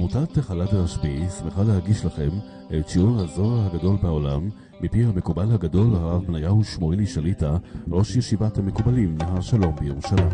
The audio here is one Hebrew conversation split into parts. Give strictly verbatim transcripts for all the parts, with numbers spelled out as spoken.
עמותת חלת הרשב"י שמחה להגיש לכם את שיעור הזוהר הגדול בעולם מפי המקובל הגדול הרב בניהו שמואלי שליט"א, ראש ישיבת המקובלים נהר שלום בירושלים.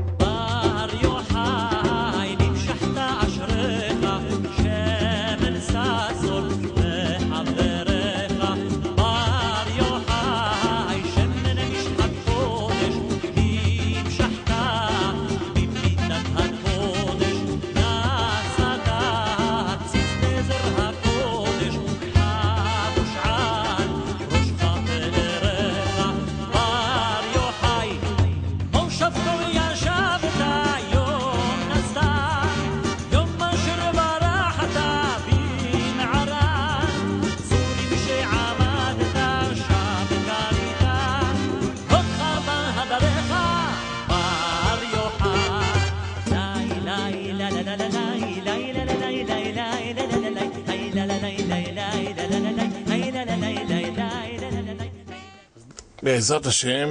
בעזרת השם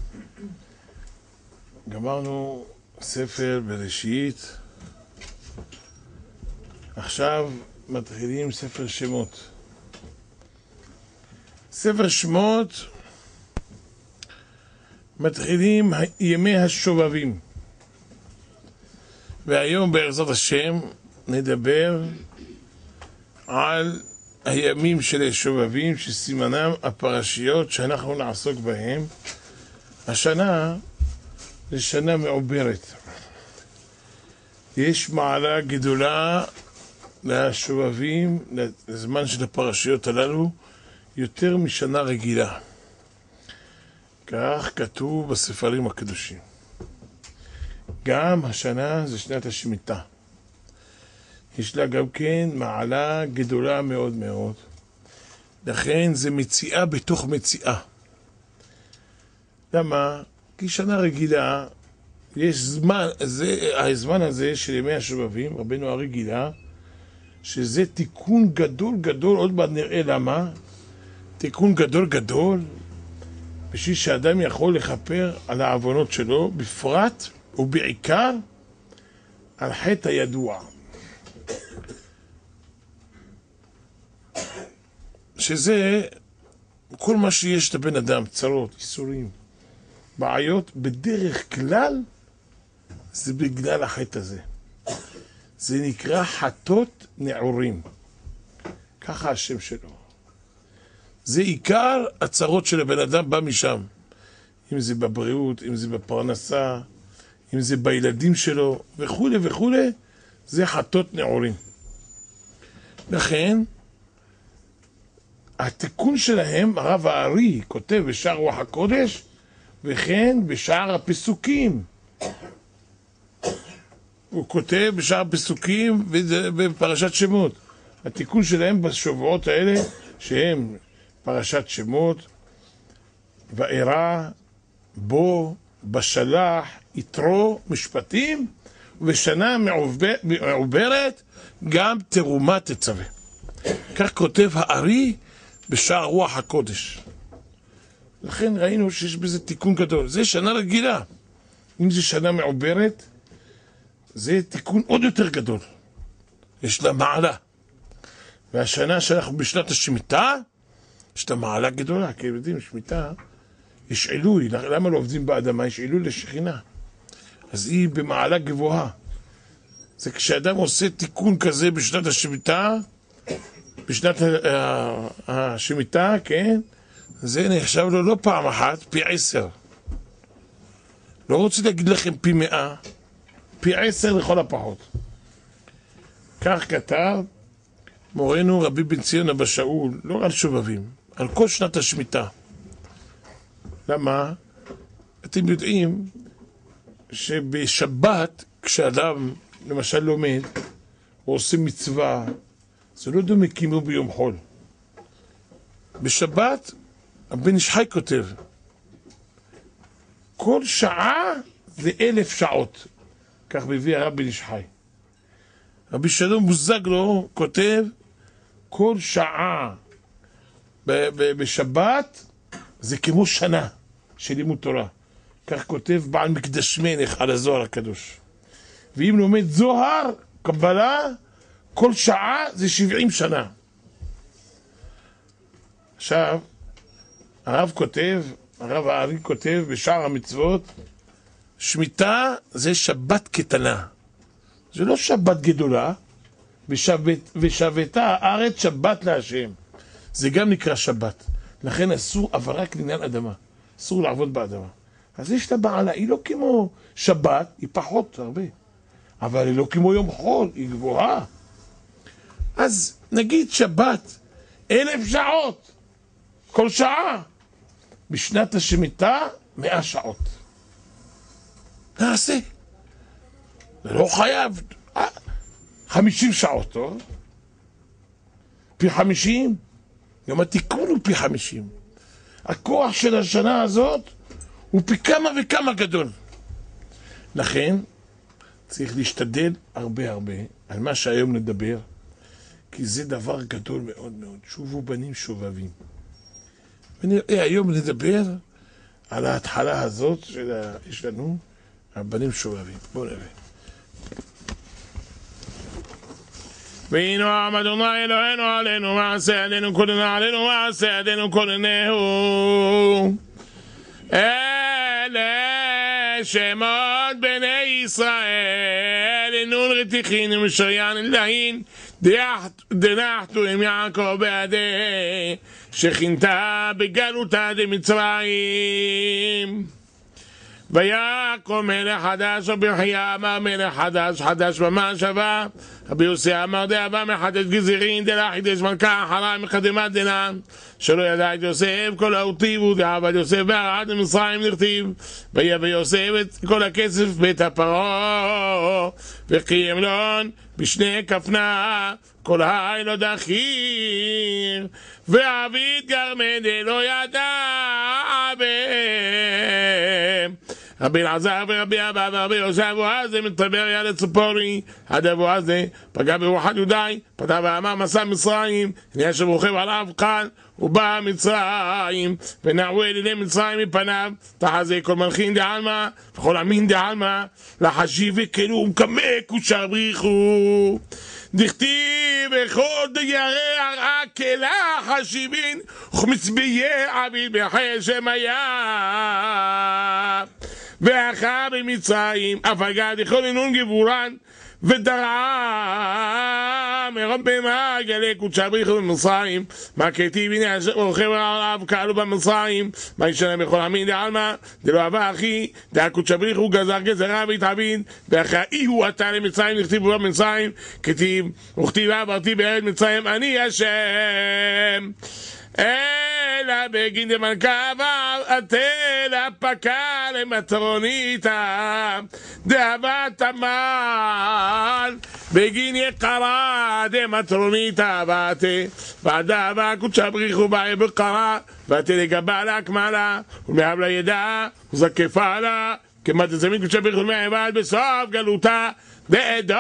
גמרנו ספר בראשית, עכשיו מתחילים ספר שמות. ספר שמות מתחילים ימי השובבים, והיום בעזרת השם נדבר על הימים של השובבים שסימנם הפרשיות שאנחנו נעסוק בהם. השנה זה שנה מעוברת, יש מעלה גדולה לשובבים, לזמן של הפרשיות הללו, יותר משנה רגילה, כך כתוב בספרים הקדושים. גם השנה זה שנת השמיטה, יש לה גם כן מעלה גדולה מאוד מאוד, לכן זה מציאה בתוך מציאה. למה? כי שנה רגילה יש זמן, זה, הזמן הזה של ימי השובבים, רבנו הרגילה, שזה תיקון גדול גדול, עוד מעט נראה למה, תיקון גדול גדול, בשביל שאדם יכול לכפר על העוונות שלו, בפרט ובעיקר על חטא הידוע. שזה כל מה שיש לבן אדם, צרות, איסורים, בעיות, בדרך כלל זה בגלל החטא הזה. זה נקרא חטאות נעורים, ככה השם שלו. זה עיקר הצרות של הבן אדם, בא משם, אם זה בבריאות, אם זה בפרנסה, אם זה בילדים שלו וכו' וכו', זה חטאות נעורים. לכן התיקון שלהם, הרב הארי כותב בשער רוח הקודש, וכן בשער הפסוקים. הוא כותב בשער הפסוקים בפרשת שמות. התיקון שלהם בשבועות האלה, שהם פרשת שמות, וארא, בו, בשלח, יתרו, משפטים, ושנה מעוברת, גם תרומה תצווה. כך כותב הארי בשער רוח הקודש. לכן ראינו שיש בזה תיקון גדול. זה שנה רגילה. אם זה שנה מעוברת, זה תיקון עוד יותר גדול. יש לה מעלה. והשנה שאנחנו בשנת השמיטה, יש לה מעלה גדולה. כי יודעים, שמיטה, יש עילוי. למה לא עובדים באדמה? יש עילוי לשכינה. אז היא במעלה גבוהה. זה כשאדם עושה תיקון כזה בשנת השמיטה, בשנת השמיטה, כן, זה נחשב לו לא פעם אחת, פי עשר. לא רוצה להגיד לכם פי מאה, פי עשר לכל הפחות. כך כתב מורנו רבי בן ציון אבא שאול, לא על שובבים, על כל שנת השמיטה. למה? אתם יודעים שבשבת, כשאדם למשל לומד, או עושה מצווה, זה לא דומה כמו ביום חול. בשבת, הבן איש חי כותב, כל שעה זה אלף שעות. כך מביא הרב בן איש חי. רבי שלום בוזגלו כותב, כל שעה בשבת זה כמו שנה של לימוד תורה. כך כותב בעל מקדש מלך על הזוהר הקדוש. ואם לומד זוהר, קבלה, כל שעה זה שבעים שנה. עכשיו, הרב כותב, הרב הארי כותב בשער המצוות, שמיטה זה שבת קטנה. זה לא שבת גדולה, ושבת, ושבתה הארץ שבת להשם. זה גם נקרא שבת. לכן אסור עברה לעניין אדמה. אסור לעבוד באדמה. אז יש לה בעלה, היא לא כמו שבת, היא פחות הרבה. אבל היא לא כמו יום חול, היא גבוהה. אז נגיד שבת, אלף שעות, כל שעה. בשנת השמיטה, מאה שעות. נעשה. זה לא חייב. חמישים שעות, טוב? פי חמישים? גם התיקון הוא פי חמישים. הכוח של השנה הזאת הוא פי כמה וכמה גדול. לכן, צריך להשתדל הרבה הרבה על מה שהיום נדבר, כי זה דבר גדול מאוד מאוד. שובו בנים שובבים. ונראה, היום נדבר על ההתחלה הזאת שיש לנו, הבנים שובבים. בואו נראה. והנה עם אדוני אלוהינו עלינו, מעשה ידינו כוננה עלינו, מעשה ידינו כוננהו. אלה שמות בני ישראל, נון רתיחין ומשריין אלוהין, דנחתו עם יעקב בעדי, שכינתה בגלותה דמצרים. ויקום מלך חדש ובחייה אמר מלך חדש, חדש במחשבה. רבי יוסי אמר דאבה מחדש גזירין דלה חידש מלכה אחרה מקדמת דנן, שלא ידע את יוסף כל האותיבו דעבד יוסף בערד למצרים נכתיב. ויבא יוסף את כל הכסף בית הפרעה וקיים לון בשני כפנה כל היי לא דחיר, ועביד גרמד לא ידע בהם. רבי אלעזר ורבי אבא ורבי יוסף בועז מתבר יד לצפורי עד בועז פגע ברוחת יהודי, פתח ואמר מסע מצרים, הנה אשר רוכב עליו כאן ובא מצרים, ונערו אליני מצרים מפניו, תחזה כל מלכין דעלמה וכל עמין דעלמה לחשיב וכלו ומקמק ושבריחו. דכתיב בכל דיירי הרעה כלה חשיבין וכמצביי עביד בחי שמיה. ואחר במצרים אף הגע דכל אינון גבורן ודרעה מרום במה גלי קודשה בריחו במצרים, מה כתיב הנה אשר רוכב עליו קהלו במצרים, מה ישנה בכל עמין דעלמה דלא אהבה אחי דעה קודשה בריחו גזר גזרה והתעביד ואחראי הוא עתה למצרים, נכתיב במצרים כתיב וכתיב עברתי בארץ מצרים אני השם. אלא בגין דמלכה עבר אתלה פקה למטרוניתה דאבת עמל בגין יקרה דמטרוניתה עבתה ועדה קודשה בריחו באי בקרה ואתה לגבה להקמלה ומאב לה ידעה וזקפה לה כמעט זמין קודשה בריחו מהעבד בסוף גלותה באדום.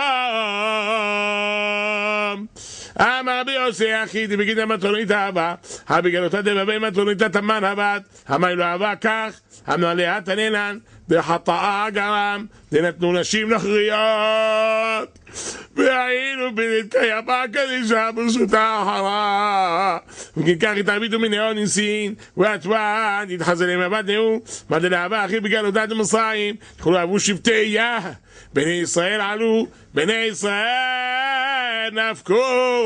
אמר רבי יוסי אחי דבגין המטרונית אהבה הבגלותה דבבי מטרונית תמן הבת אמר לו אהבה כך אמנו עליה תנינן בחטאה גרם דנתנו נשים נכריות והיינו בנתקיימה קדישה ברשותה אחרה וכן כך התעבידו מנאו ניסין ועטוון התחזלים הבת נאו מד לאהבה אחי בגלותה דמצרים תכולו אהבו שבטי יה בני ישראל עלו בני ישראל נפקו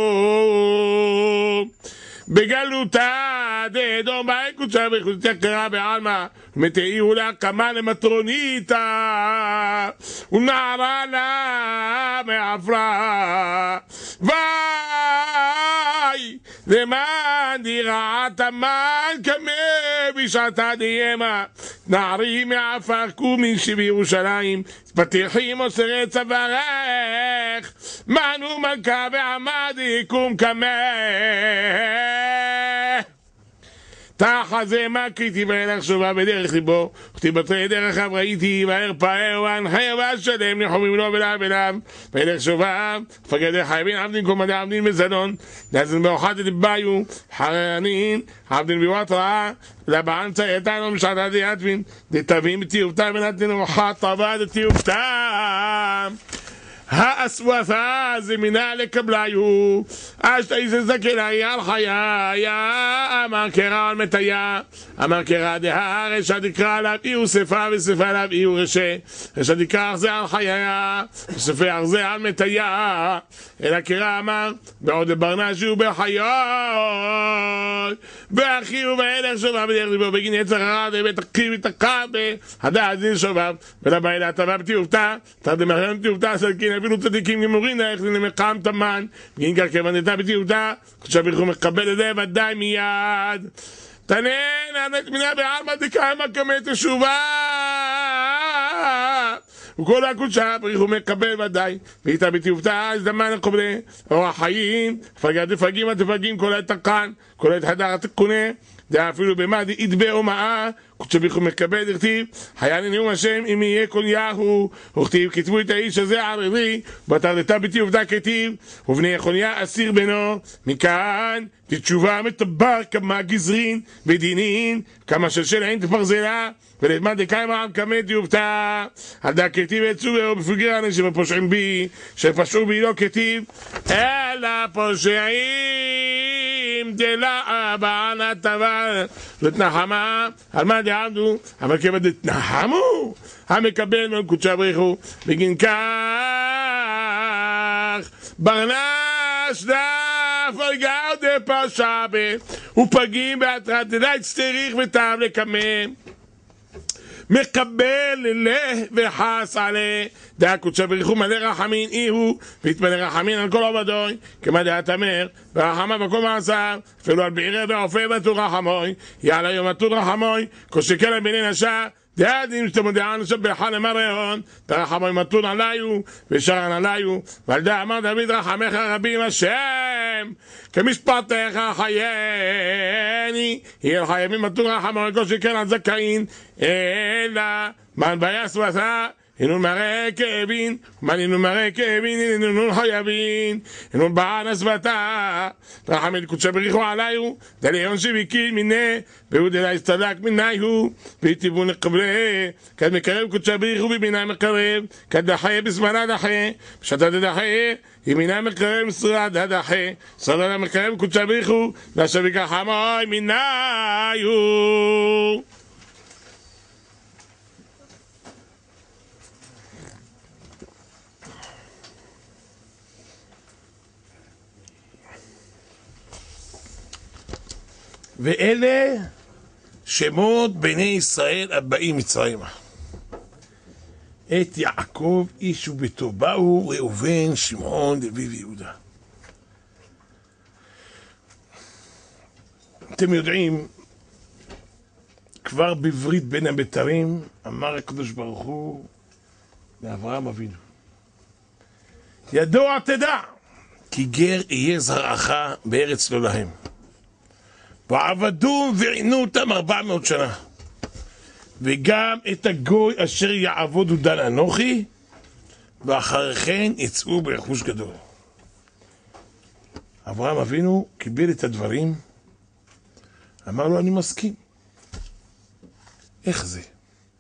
בגלותה דאדום באי קודשה בריחו תקרה בעלמה ומתאירו לה כמה למטרוניתה ונערה לה מעפרה ואי למען דירת המן כמה בשעתה דיימה נערי מעפר קומין שבירושלים פתיחים אוסרי צווארך מנו מלכה ועמד יקום כמה תחזה מה כתיב ואין שובה בדרך ליבו וכתיב בתרי דרך אב ראיתי ואר פאר ואנחיה ואשלם נחומים לו ולאב אליו ואין שובה פגד חייבין עבדין קומדי עבדין בזדון נזן באוחד לביו חרנין עבדין ביוות רעה לבען צייתנו משעתה דיאטבין דתבים בתיובתם ונתנו אוחד טבע דתיובתם האסווסה זמינה לקבליו, אשתי זזקנה על חייה, אמר קרא על מתיה, אמר קרא דהה רשע דקרא עליו אי וספה וספה עליו אי ורשע, רשע דקרא ארזה על חייה, וספה ארזה על מתיה, אלא קרא אמר, בעוד ברנשו בחיות, ואחי ובאלך שובב בדרך דיבור בגין יצר הרע, ובית הקריב ותקב, הדעת זיל שובב, ולבא אלה הטבה בתיובתה, תרדמכם בתיובתה, סלקין אפילו צדיקים גמורים דרך לנמחם תמן, בגין כרכב הנתה בתיובתה, כשבריחו מקבל את זה ודאי מיד. תנן, ענת מינה בעלמא דקאמה קמא תשובה, וכל הקודשה בריחו מקבל ודאי, ואיתה בתיובתה הזדמן הקובלה, אורח חיים, פגעת דפגים התפגים כל עת תקן, כל עת הדר התקונה, זה אפילו במה דאידבה או מאה, כשבריחו מקבל דכתיב, היה לנאום השם אם יהיה כל יהו, וכתיב כתבו את האיש הזה ערבי, בתרדתה בתיובתה כתיב, ובני יכוניה אסיר בנו, מכאן תתשובה מטבר כמה גזרין ודינין, כמה שלשל אין תפרזלה, ולתמה דקיים העם כמה תיובתה, על דה כתיב יצאו בו בפגר אנשים הפושעים בי, שפשעו בי לא כתיב, אלא פושעים דלה בענה טבע לתנחמה, על מה דעמדו, אבל כבד לתנחמו, המקבל מן קודשה בריחו, בגין כך ברנש דף על גאו דפרשה בה, ופגים בהתרת דלית סתריך וטעם לקמם, מקבל אלה וחס עלה, דעה קודשה בריחו מלא רחמין איהו, והתמלא רחמין על כל עבדוי, כמה דעת אמר, ורחמה בכל מעשר, אפילו על בעירה ועופה בתור רחמוי, יעלה יום התור רחמוי, כושקל על ביני נשה, דעדים שאתם מודענו שבחל למרעון, ורחמוי מתון עליו, ושרן עליו, ועל דה אמר דוד רחמך רבים השם, כמשפטך חייני, יהיה לך ימים מתון רחמוי, כושקל על זכאין, אלא מן ביאס ועשה, אינון מראה כאבין, ומן אינון מראה כאבין, אינון חייבין, אינון בען הסבתה, רחמי קודשה בריחו עליו, דליון שביקיל מיני, והוא דלה הסתדק מיניהו, והיטיבו נקבלה, כד מקרב קודשה בריחו בבינה מקרב, כד דחה בזמנה דחה, בשתה דחה, ימינה מקרב משרד הדחה, שרדה מקרב קודשה בריחו, והשביקה חמוי מיניהו. ואלה שמות בני ישראל הבאים מצרימה. את יעקב איש וביתו באו, ראובן, שמעון, לוי ויהודה. אתם יודעים, כבר בברית בין הבתרים אמר הקדוש ברוך הוא לאברהם אבינו, ידוע תדע כי גר יהיה זרעך בארץ לא להם, ועבדו ועינו אותם ארבע מאות שנה, וגם את הגוי אשר יעבודו דן אנוכי, ואחרי כן יצאו ברכוש גדול. אברהם אבינו קיבל את הדברים, אמר לו אני מסכים. איך זה?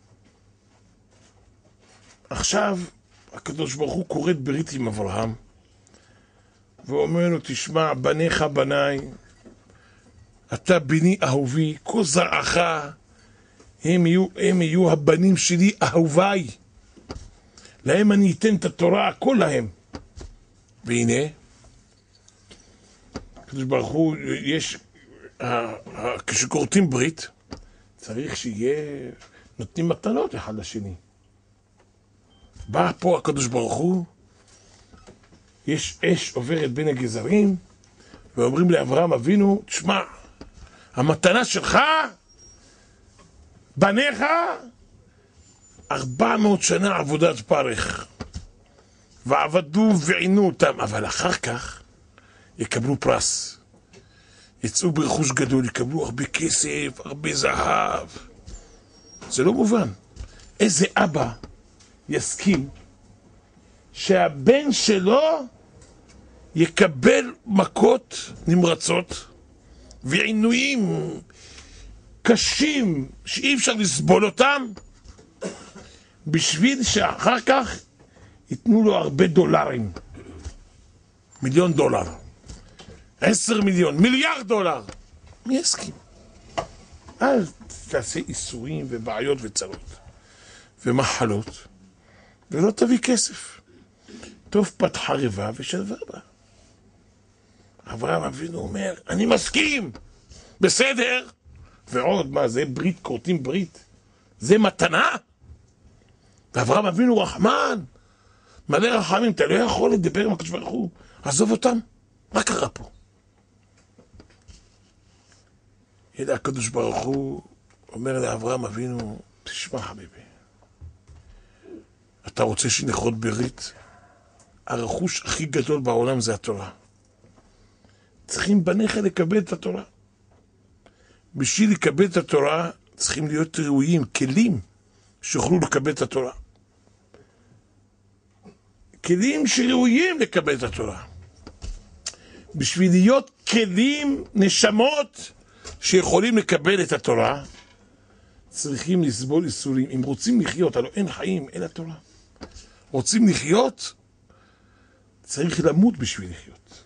עכשיו הקדוש ברוך הוא כורת ברית עם אברהם, ואומר לו תשמע, בניך בניי, אתה בני אהובי, כל זרעך, הם יהיו, הם יהיו הבנים שלי אהוביי, להם אני אתן את התורה, הכל להם. והנה, הקדוש ברוך הוא, יש, כשכורתים ברית, צריך שיהיה, נותנים מתנות אחד לשני. בא פה הקדוש ברוך הוא, יש אש עוברת בין הגזרים, ואומרים לאברהם אבינו, תשמע, המתנה שלך, בניך, ארבע מאות שנה עבודת פרך, ועבדו ועינו אותם, אבל אחר כך יקבלו פרס, יצאו ברכוש גדול, יקבלו הרבה כסף, הרבה זהב. זה לא מובן. איזה אבא יסכים שהבן שלו יקבל מכות נמרצות ועינויים קשים שאי אפשר לסבול אותם, בשביל שאחר כך ייתנו לו הרבה דולרים. מיליון דולר. עשר מיליון, מיליארד דולר. מי יסכים? אל תעשה איסורים ובעיות וצרות ומחלות ולא תביא כסף. טוב פתחה רבע ושלווה בה. אברהם אבינו אומר, אני מסכים, בסדר. ועוד, מה זה ברית, כורתים ברית? זה מתנה? ואברהם אבינו רחמן, מלא רחמים, אתה לא יכול לדבר עם הקדוש ברוך הוא, עזוב אותם, מה קרה פה? ידע הקדוש ברוך הוא אומר לאברהם אבינו, תשמע חביבי, אתה רוצה שנכרות ברית? הרכוש הכי גדול בעולם זה התורה. צריכים בניך לקבל את התורה. בשביל לקבל את התורה צריכים להיות ראויים, כלים שיוכלו לקבל את התורה. כלים שראויים לקבל את התורה. בשביל להיות כלים, נשמות שיכולים לקבל את התורה, צריכים לסבול איסורים. אם רוצים לחיות, הלוא אין חיים, אין התורה. רוצים לחיות, צריך למות בשביל לחיות.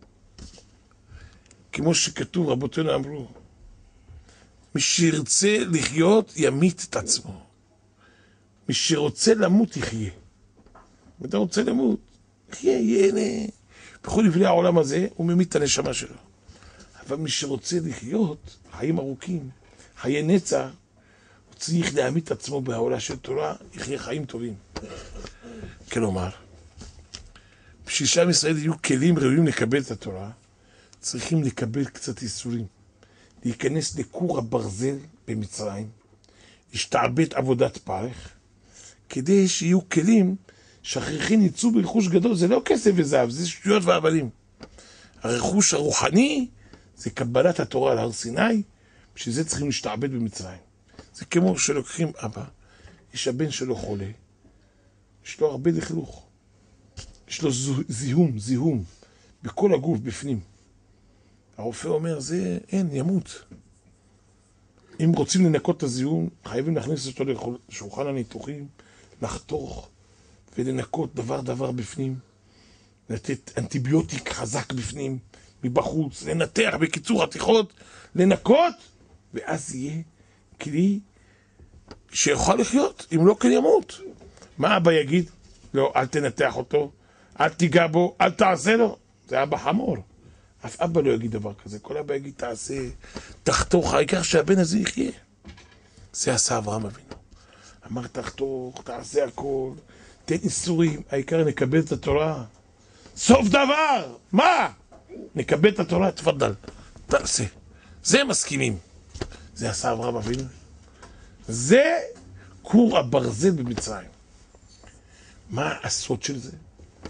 כמו שכתוב, רבותינו אמרו, מי שירצה לחיות ימית את עצמו. מי שרוצה למות יחיה. אם אתה רוצה למות, יחיה, ייהנה. בכל לבלי העולם הזה הוא ממית את הנשמה שלו. אבל מי שרוצה לחיות חיים ארוכים, חיי נצח, הוא צריך להמית את עצמו בעולה של תורה, יחיה חיים טובים. כלומר, בשביל שעם ישראל יהיו כלים ראויים לקבל את התורה, צריכים לקבל קצת איסורים. להיכנס לכור הברזל במצרים, להשתעבד עבודת פרך, כדי שיהיו כלים שאחריכם יצאו ברכוש גדול. זה לא כסף וזהב, זה שטויות והבלים. הרכוש הרוחני זה קבלת התורה על הר סיני, בשביל זה צריכים להשתעבד במצרים. זה כמו שלוקחים אבא, יש הבן שלו חולה, יש לו הרבה לכלוך, יש לו זיהום, זיהום, בכל הגוף בפנים. הרופא אומר, זה אין, ימות. אם רוצים לנקות את הזיהום, חייבים להכניס אותו לשולחן הניתוחים, לחתוך ולנקות דבר דבר בפנים, לתת אנטיביוטיק חזק בפנים, מבחוץ, לנתח בקיצור עתיכות, לנקות, ואז יהיה כלי שיוכל לחיות, אם לא כן ימות. מה אבא יגיד? לא, אל תנתח אותו, אל תיגע בו, אל תעשה לו. זה אבא חמור. אף אבא לא יגיד דבר כזה, כל אבא יגיד תעשה, תחתוך, העיקר שהבן הזה יחיה. זה עשה אברהם אבינו. אמר תחתוך, תעשה הכל, תן איסורים, העיקר נקבל את התורה. סוף דבר, מה? נקבל את התורה, תפדל, תעשה. זה מסכימים. זה עשה אברהם אבינו. זה כור הברזל במצרים. מה הסוד של זה?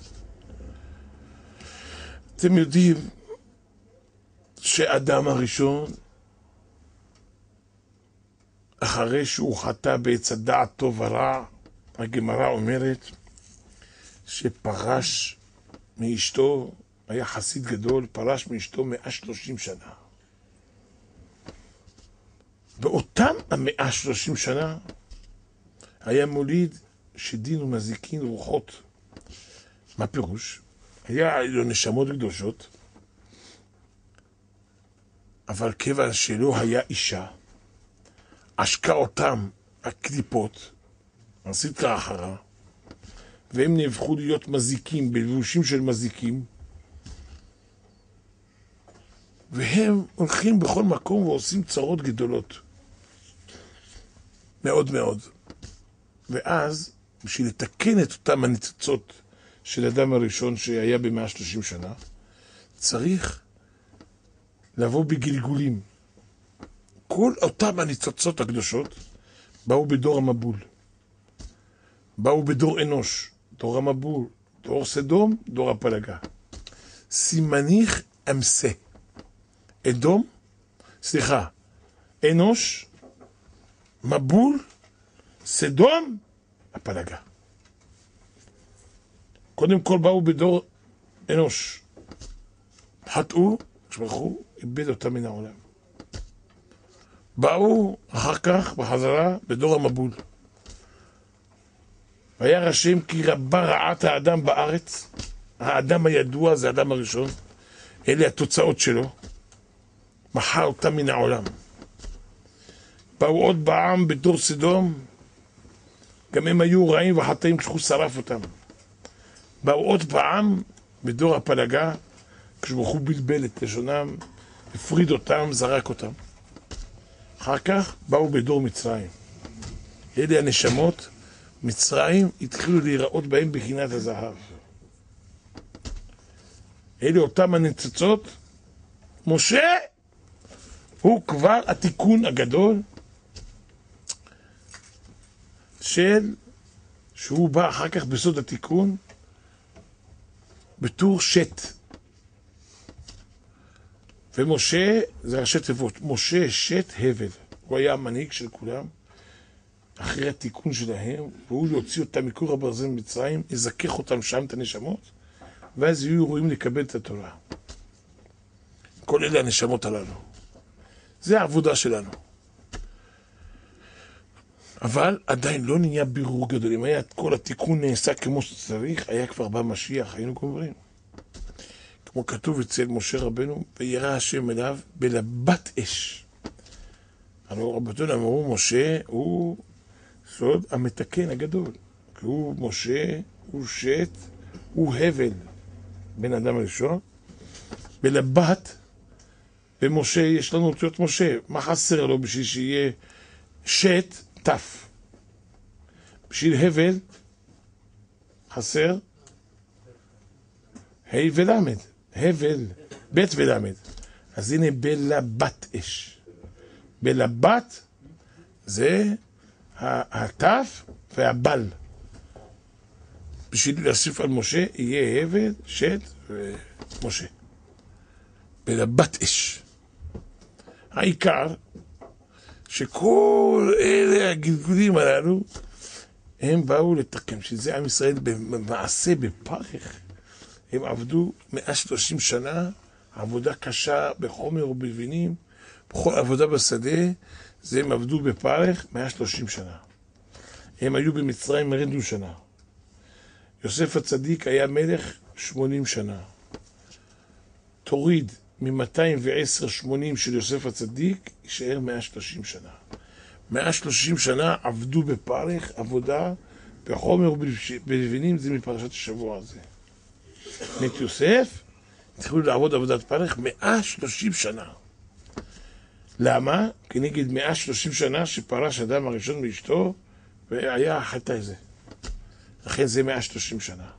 אתם יודעים שאדם הראשון, אחרי שהוא חטא בעץ הדעת טוב ורע, הגמרא אומרת שפרש מאשתו, היה חסיד גדול, פרש מאשתו מאה שלושים שנה. באותם המאה שלושים שנה היה מוליד שדין ומזיקין רוחות. מה פירוש? היה לו נשמות קדושות, אבל כיוון שלא היה אישה, עשקה אותם הקליפות, עשית אחרה, והם נהפכו להיות מזיקים, בלבושים של מזיקים, והם הולכים בכל מקום ועושים צרות גדולות. מאוד מאוד. ואז, בשביל לתקן את אותם הניצוצות של אדם הראשון שהיה ב-מאה ושלושים שנה, צריך לבוא בגלגולים. כל אותם הניצוצות הקדושות באו בדור המבול. באו בדור אנוש, דור המבול, דור סדום, דור הפלגה. סימניך אמסה. אדום, סליחה, אנוש, מבול, סדום, הפלגה. קודם כל באו בדור אנוש. חטאו, כשברחו, איבד אותם מן העולם. באו אחר כך בחזרה בדור המבול. וירא השם כי רבה רעת האדם בארץ. האדם הידוע זה האדם הראשון. אלה התוצאות שלו. מחר אותם מן העולם. באו עוד בעם בתור סדום, גם הם היו רעים וחטאים כשהוא שרף אותם. באו עוד בעם בדור הפלגה, כשברוך הוא בלבל את לשונם, הפריד אותם, זרק אותם. אחר כך באו בדור מצרים. אלה הנשמות, מצרים התחילו להיראות בהם בחינת הזהב. אלה אותם הניצוצות. משה הוא כבר התיקון הגדול של, שהוא בא אחר כך בסוד התיקון בתור שת. ומשה זה ראשי תיבות, משה שת הבל. הוא היה המנהיג של כולם אחרי התיקון שלהם, והוא יוציא אותם מכור הברזל ממצרים, יזכך אותם שם את הנשמות, ואז יהיו רואים לקבל את התורה. כל אלה הנשמות הללו. זה העבודה שלנו. אבל עדיין לא נהיה בירור גדול. אם היה כל התיקון נעשה כמו שצריך, היה כבר בא משיח, היינו גומרים. כמו כתוב אצל משה רבנו, וירא השם אליו בלבת אש. הלוא רבותינו אמרו, משה הוא סוד המתקן הגדול. כי הוא משה, הוא שת, הוא הבל, בן אדם הראשון. בלבת, במשה יש לנו אותיות משה. מה חסר לו בשביל שיהיה שת, תף? בשביל הבל חסר ה' ולמד. הבל, ב' ולמד. אז הנה בלבת אש. בלבת זה התף והבל. בשביל להוסיף על משה יהיה הבל, שת ומשה. בלבת אש. העיקר שכל אלה הגלגולים הללו הם באו לתקן, שזה עם ישראל במעשה בפרך. הם עבדו מאה ושלושים שנה, עבודה קשה בחומר ובלבינים, בכל עבודה בשדה, זה הם עבדו בפרך מאה ושלושים שנה. הם היו במצרים מרדו שנה. יוסף הצדיק היה מלך שמונים שנה. תוריד מ-מאתיים ועשר שמונים של יוסף הצדיק, יישאר מאה ושלושים שנה. מאה ושלושים שנה עבדו בפרך, עבודה בחומר ובלבינים, זה מפרשת השבוע הזה. בית יוסף התחילו לעבוד עבודת פרך מאה ושלושים שנה. למה? כנגד מאה ושלושים שנה שפרש אדם הראשון מאשתו והיה החטא הזה. לכן זה מאה ושלושים שנה.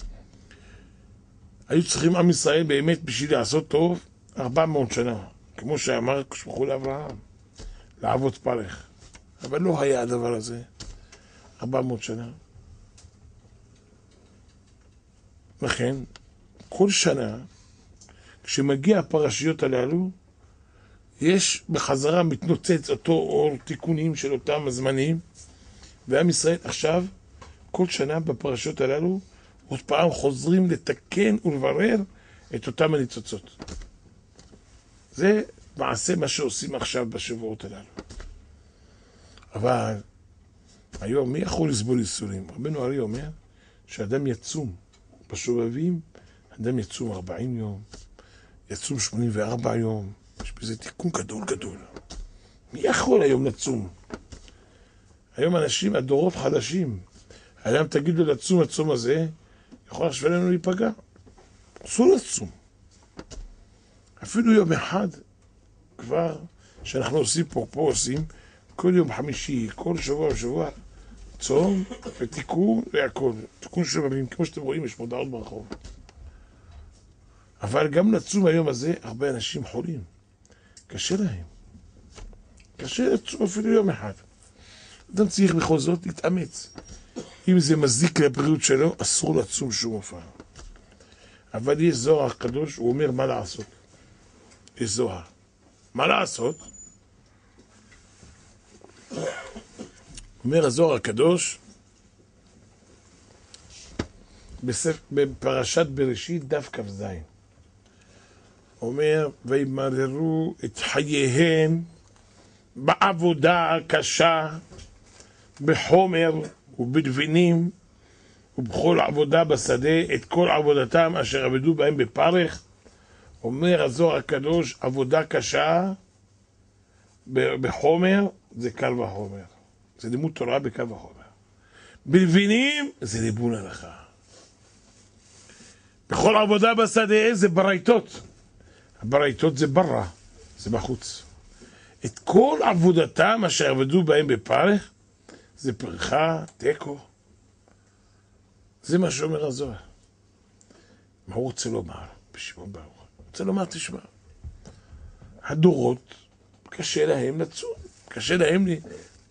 היו צריכים עם ישראל באמת בשביל לעשות טוב ארבע מאות שנה, כמו שאמר כשבחו לאברהם, לעבוד פרך. אבל לא היה הדבר הזה ארבע מאות שנה. לכן, כל שנה, כשמגיע הפרשיות הללו, יש בחזרה מתנוצץ אותו אור תיקונים של אותם הזמנים, ועם ישראל עכשיו, כל שנה בפרשיות הללו, עוד פעם חוזרים לתקן ולברר את אותם הניצוצות. זה מעשה מה שעושים עכשיו בשבועות הללו. אבל היום מי יכול לסבול ייסורים? רבנו ארי אומר שאדם יצום בשובבים, אדם יצום ארבעים יום, יצום שמונים וארבע יום, יש בזה תיקון גדול גדול. מי יכול היום לצום? היום אנשים, הדורות חדשים, היום תגיד לו לצום הצום הזה, יכול להשווה לנו להיפגע. אסור לצום. אפילו יום אחד, כבר, שאנחנו עושים פה, פה עושים, כל יום חמישי, כל שבוע ושבוע, צום ותיקון והכל. תיקון שבבים, כמו שאתם רואים, יש מודעות ברחוב. אבל גם לצום היום הזה, הרבה אנשים חולים. קשה להם. קשה לצום אפילו יום אחד. אדם צריך בכל זאת להתאמץ. אם זה מזיק לבריאות שלו, אסור לצום שום הופעה. אבל יש זוהר הקדוש, הוא אומר מה לעשות. יש זוהר. מה לעשות? אומר הזוהר הקדוש, בפרשת בראשית דף כ"ז. אומר, וימררו את חייהם בעבודה הקשה, בחומר ובלבינים, ובכל עבודה בשדה את כל עבודתם אשר עבדו בהם בפרך. אומר הזוהר הקדוש, עבודה קשה בחומר זה קל וחומר. זה לימוד תורה בקל וחומר. בלבינים זה ליבון הלכה. בכל עבודה בשדה זה ברייתות. הברייתות זה ברא, זה בחוץ. את כל עבודתם אשר עבדו בהם בפרך זה פרחה, תיקו. זה מה שאומר הזוהר. מה הוא רוצה לומר? בשמעון ברוך. הוא רוצה לומר, תשמע, הדורות קשה להם לצום, קשה להם לי...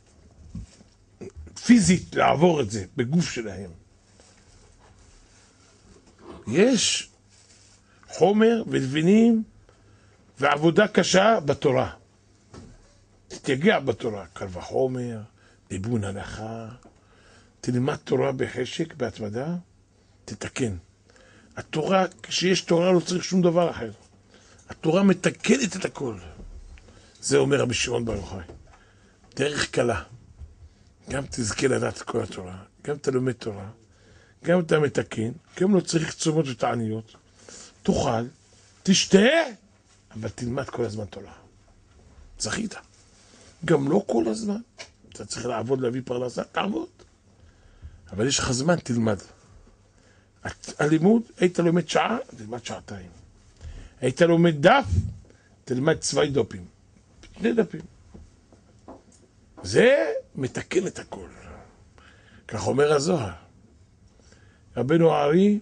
פיזית לעבור את זה בגוף שלהם. יש חומר ולבינים ועבודה קשה בתורה. תתייגע בתורה, קל וחומר, ליבון הלכה, תלמד תורה בחשק, בהתמדה, תתקן. התורה, כשיש תורה לא צריך שום דבר אחר. התורה מתקנת את הכל. זה אומר רבי שמעון בר יוחאי. דרך קלה. גם תזכה לדעת את כל התורה, גם אתה לומד תורה, גם אתה מתקן, גם לא צריך צומות ותעניות. תאכל, תשתה, אבל תלמד כל הזמן תורה. זכית. גם לא כל הזמן. אתה צריך לעבוד, להביא פרנסה, תעבוד. אבל יש לך זמן, תלמד. הלימוד, היית לומד שעה, תלמד שעתיים. היית לומד דף, תלמד צווי דופים. שני דפים. זה מתקן את הכל. כך אומר הזוהר. רבנו הארי,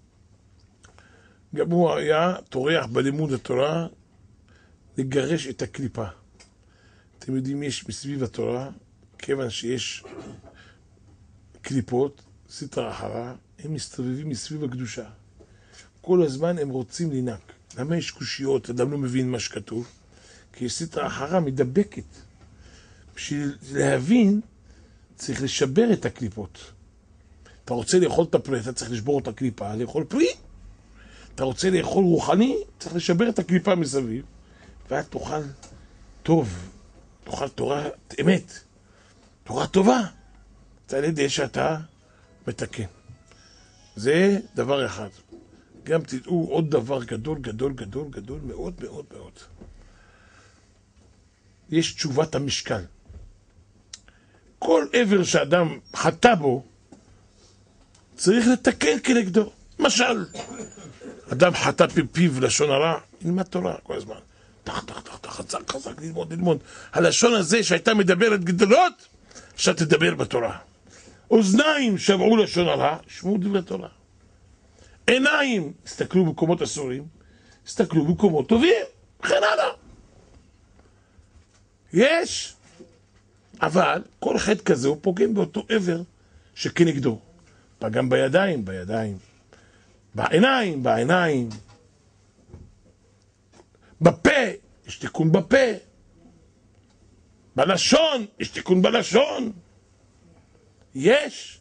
גם הוא היה טורח בלימוד התורה לגרש את הקליפה. אתם יודעים, יש מסביב התורה, כיוון שיש קליפות, סטרא אחרא, הם מסתובבים מסביב הקדושה. כל הזמן הם רוצים לנק. למה יש קושיות? אדם לא מבין מה שכתוב. כי סטרא אחרא מדבקת. בשביל להבין, צריך לשבר את הקליפות. אתה רוצה לאכול את הפרי, אתה צריך לשבור את הקליפה, לאכול פרי. אתה רוצה לאכול רוחני, צריך לשבר את הקליפה מסביב, ואז תאכל טוב, תאכל תורה אמת, תורה טובה. אתה על ידי שאתה מתקן. זה דבר אחד. גם תדעו עוד דבר גדול, גדול, גדול, גדול, מאוד מאוד מאוד. יש תשובת המשקל. כל עבר שאדם חטא בו, צריך לתקן כנגדו. למשל, אדם חטא בפיו לשון הרע, ילמד תורה כל הזמן. תח, תח, תח, תח, חזק, חזק, ללמוד, ללמוד. הלשון הזה שהייתה מדברת גדולות, עכשיו תדבר בתורה. אוזניים שבעו לשון הרע, שמעו דברי תורה. עיניים, הסתכלו במקומות אסורים, הסתכלו במקומות טובים, וכן הלאה. יש, אבל כל חטא כזה הוא פוגם באותו עבר שכנגדו. פגם בידיים, בידיים, בעיניים, בעיניים, בפה, יש תיקון בפה, בלשון, יש תיקון בלשון. יש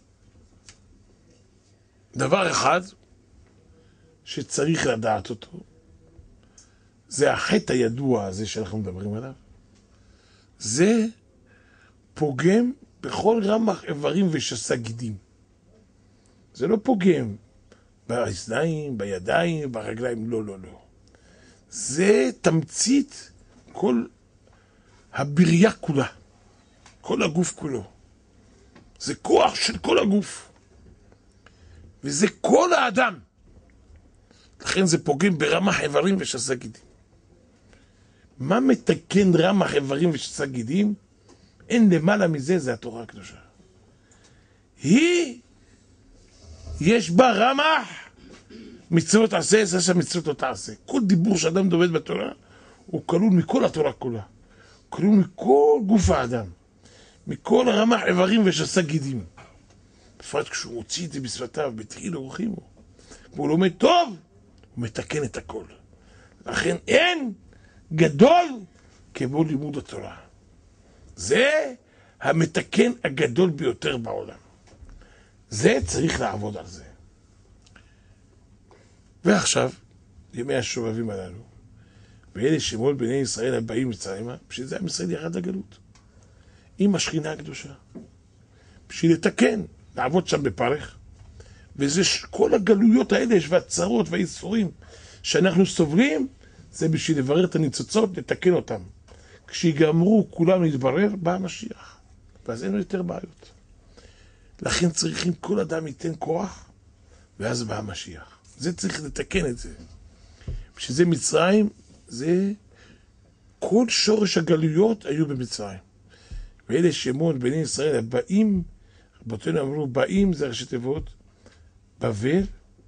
דבר אחד שצריך לדעת אותו, זה החטא הידוע הזה שאנחנו מדברים עליו. זה פוגם בכל רמ"ח איברים ושס"ה גידים. זה לא פוגם באוזניים, בידיים, ברגליים, לא, לא, לא. זה תמצית כל הבריאה כולה, כל הגוף כולו. זה כוח של כל הגוף. וזה כל האדם. לכן זה פוגם ברמ"ח איברים ושס"ה גידים. מה מתקן רמ"ח איברים ושס"ה גידים? אין למעלה מזה, זה התורה הקדושה. היא, יש בה רמ"ח, מצוות עשה, עשה מצוות לא תעשה. כל דיבור שאדם דובד בתורה, הוא כלול מכל התורה כולה. הוא כלול מכל גוף האדם. מכל רמ"ח איברים ושס"ה גידים. בפרט כשהוא מוציא את זה בשפתיו, בתחיל ורוחים הוא. והוא לומד טוב, הוא מתקן את הכל. לכן אין גדול כמו לימוד התורה. זה המתקן הגדול ביותר בעולם. זה צריך לעבוד על זה. ועכשיו, ימי השובבים הללו, ואלה שמות בני ישראל הבאים מצרימה, בשביל זה עם ישראל ירד לגלות. עם השכינה הקדושה. בשביל לתקן, לעבוד שם בפרך, וזה כל הגלויות האלה והצרות והאיסורים שאנחנו סובלים, זה בשביל לברר את הניצוצות, לתקן אותם. כשיגמרו כולם להתברר, בא המשיח. ואז אין לו יותר בעיות. לכן צריכים כל אדם ייתן כוח, ואז בא המשיח. זה צריך לתקן את זה. בשביל מצרים, זה כל שורש הגלויות היו במצרים. ואלה שמות בני ישראל הבאים, רבותינו אמרו, באים זה ראשי תיבות, בבל,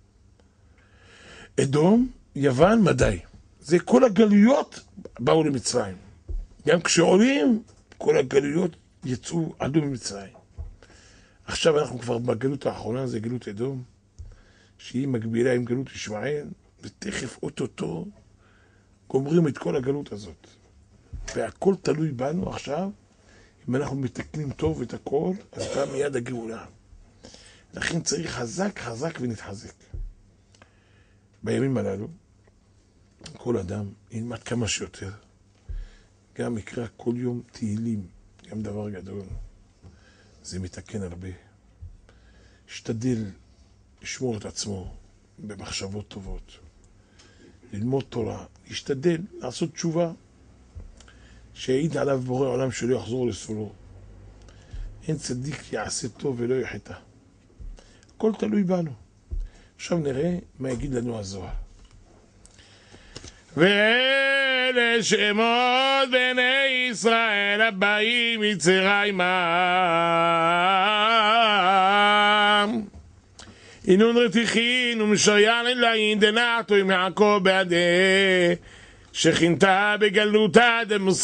אדום, יוון, מדי. זה כל הגלויות באו למצרים. גם כשעולים, כל הגלויות יצאו, עלו ממצרים. עכשיו אנחנו כבר בגלות האחרונה, זה גלות אדום, שהיא מקבילה עם גלות ישמעאל, ותכף אוטוטו גומרים את כל הגלות הזאת. והכל תלוי בנו עכשיו, אם אנחנו מתקנים טוב את הכל, אז בא מיד הגאולה. לכן צריך חזק, חזק ונתחזק. בימים הללו, כל אדם ילמד כמה שיותר. גם יקרא כל יום תהילים, גם דבר גדול. זה מתקן הרבה. השתדל לשמור את עצמו במחשבות טובות. ללמוד תורה, להשתדל, לעשות תשובה. שיעיד עליו בורא עולם שלא יחזור לסולו. אין צדיק יעשה טוב ולא יחטא. הכל תלוי בנו. עכשיו נראה מה יגיד לנו הזוהר. ואלה שמות בני ישראל הבאים מצרימה אינון רתיחין ומשריין אלוהים דנעתו עם יעקב בעדי שכינתה בגלותה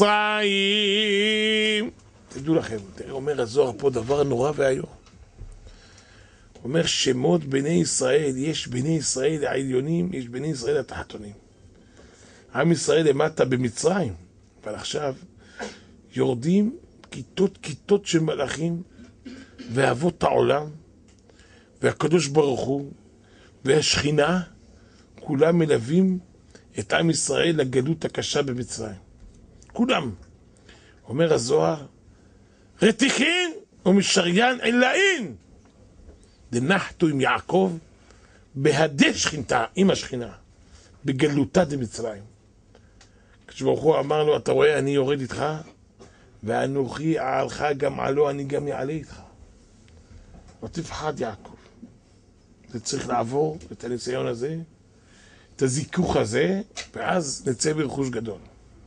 דמצרים. תדעו לכם, אומר הזוהר פה דבר נורא והיום. אומר שמות בני ישראל, יש בני ישראל העליונים, יש בני ישראל התחתונים. עם ישראל למטה במצרים, אבל עכשיו יורדים כיתות כיתות של מלאכים ואבות העולם והקדוש ברוך הוא והשכינה, כולם מלווים את עם ישראל לגלות הקשה במצרים. כולם. אומר הזוהר, רתיחין ומשריין אלוהים דנחתו עם יעקב בהדי שכינתה, עם השכינה, בגלותה דמצרים. כשברוך הוא אמר לו, אתה רואה, אני יורד איתך, ואנוכי אעלך גם עלו, אני גם יעלה איתך. לא תפחד יעקב. זה צריך לעבור את הניסיון הזה, את הזיכוך הזה, ואז נצא ברכוש גדול.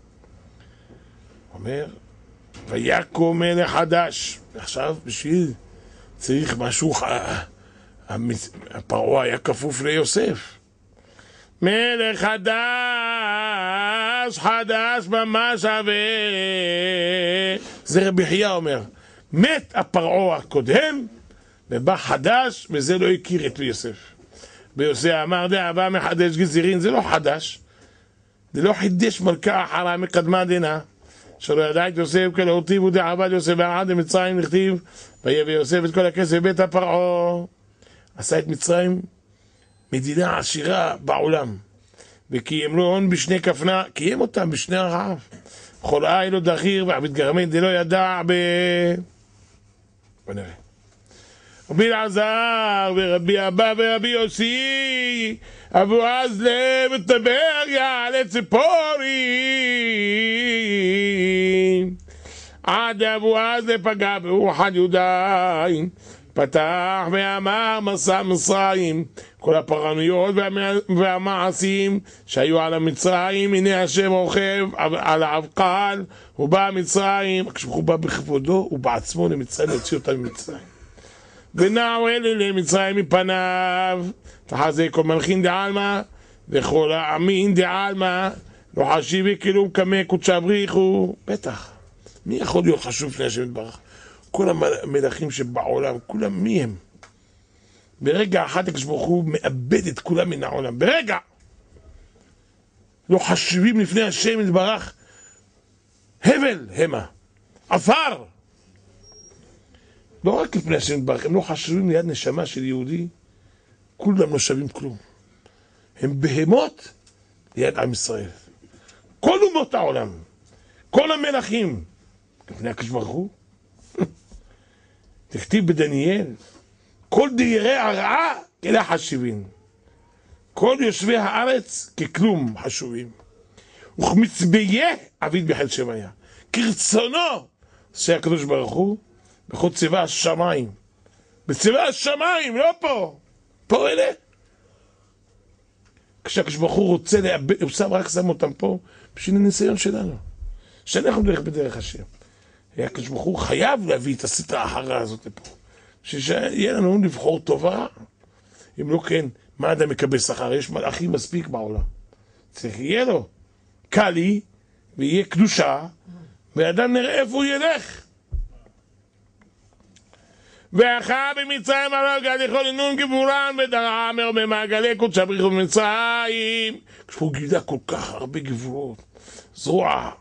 אומר, ויקום מלך חדש. ועכשיו, בשביל צריך משהו, הפרעה היה כפוף ליוסף. מלך חדש, חדש ממש שווה. זה רבי חייא אומר, מת הפרעה הקודם, ובא חדש, וזה לא הכיר את יוסף. ויוסף אמר, דאבא מחדש גזירין, זה לא חדש. זה לא חידש מלכה אחרה מקדמה דינה. שלא ידע את יוסף כלאותיו ודעבד יוסף ועד למצרים נכתיב, ויבא יוסף את כל הכסף בית הפרעה. עשה את מצרים מדינה עשירה בעולם. וקיים לו הון בשני כפנה, קיים אותם בשני הרעב. כל אי לא דחיר ועבד גרמי דלא ידע ב... בוא נראה. רבי אלעזר ורבי אבא ורבי יוסי אבו עזלה וטבריה לציפורי עד אבו עזלה פגע ברוחד יהודיים פתח ואמר מסע מצרים כל הפרענויות והמעשים שהיו על המצרים, הנה השם רוכב על האבקל, הוא בא מצרים, כשהוא בא בכבודו הוא בעצמו למצרים, להוציא אותם ממצרים ונעו אלה למצרים מפניו תחזק כל מלכין דעלמה וכל העמין דעלמה לא חשיבי כלום כמה קודשא בריחו. בטח, מי יכול להיות חשוב לפני השם יתברך? כל המלכים שבעולם, כולם מי הם? ברגע אחד הקדוש ברוך הוא מאבד את כולם מן העולם, ברגע לא חשובים לפני השם יתברך, הבל המה, עפר. לא רק לפני השם יתברך, הם לא חשובים ליד נשמה של יהודי, כולם לא שווים כלום. הם בהמות ליד עם ישראל. כל אומות העולם, כל המלכים, לפני הקדוש ברוך הוא, תכתיב בדניאל, כל דיירי הרעה כאלה חשיבים. כל יושבי הארץ ככלום חשובים. וכמצבייה עביד בחל שמיה. כרצונו עושה הקדוש ברוך הוא בכל צבע השמיים. בצבע השמיים, לא פה. פה אלה. כשהקדוש ברוך הוא רוצה לאבד, הוא שם רק שם אותם פה בשביל הניסיון שלנו. שאנחנו נלך בדרך השם. הקדוש ברוך הוא חייב להביא את הסטרה החרה הזאת לפה. שיהיה לנו לבחור טובה. אם לא כן, מה אדם מקבל שכר? יש מלאכים מספיק בעולם. צריך יהיה לו. קל לי, ויהיה קדושה, ואדם נראה איפה הוא ילך. ואחר במצרים עליו גד יכול לנון גבורן ודרעמר במעגלי קודש הבריחו במצרים. כשהוא גילה כל כך הרבה גבורות, זרוע,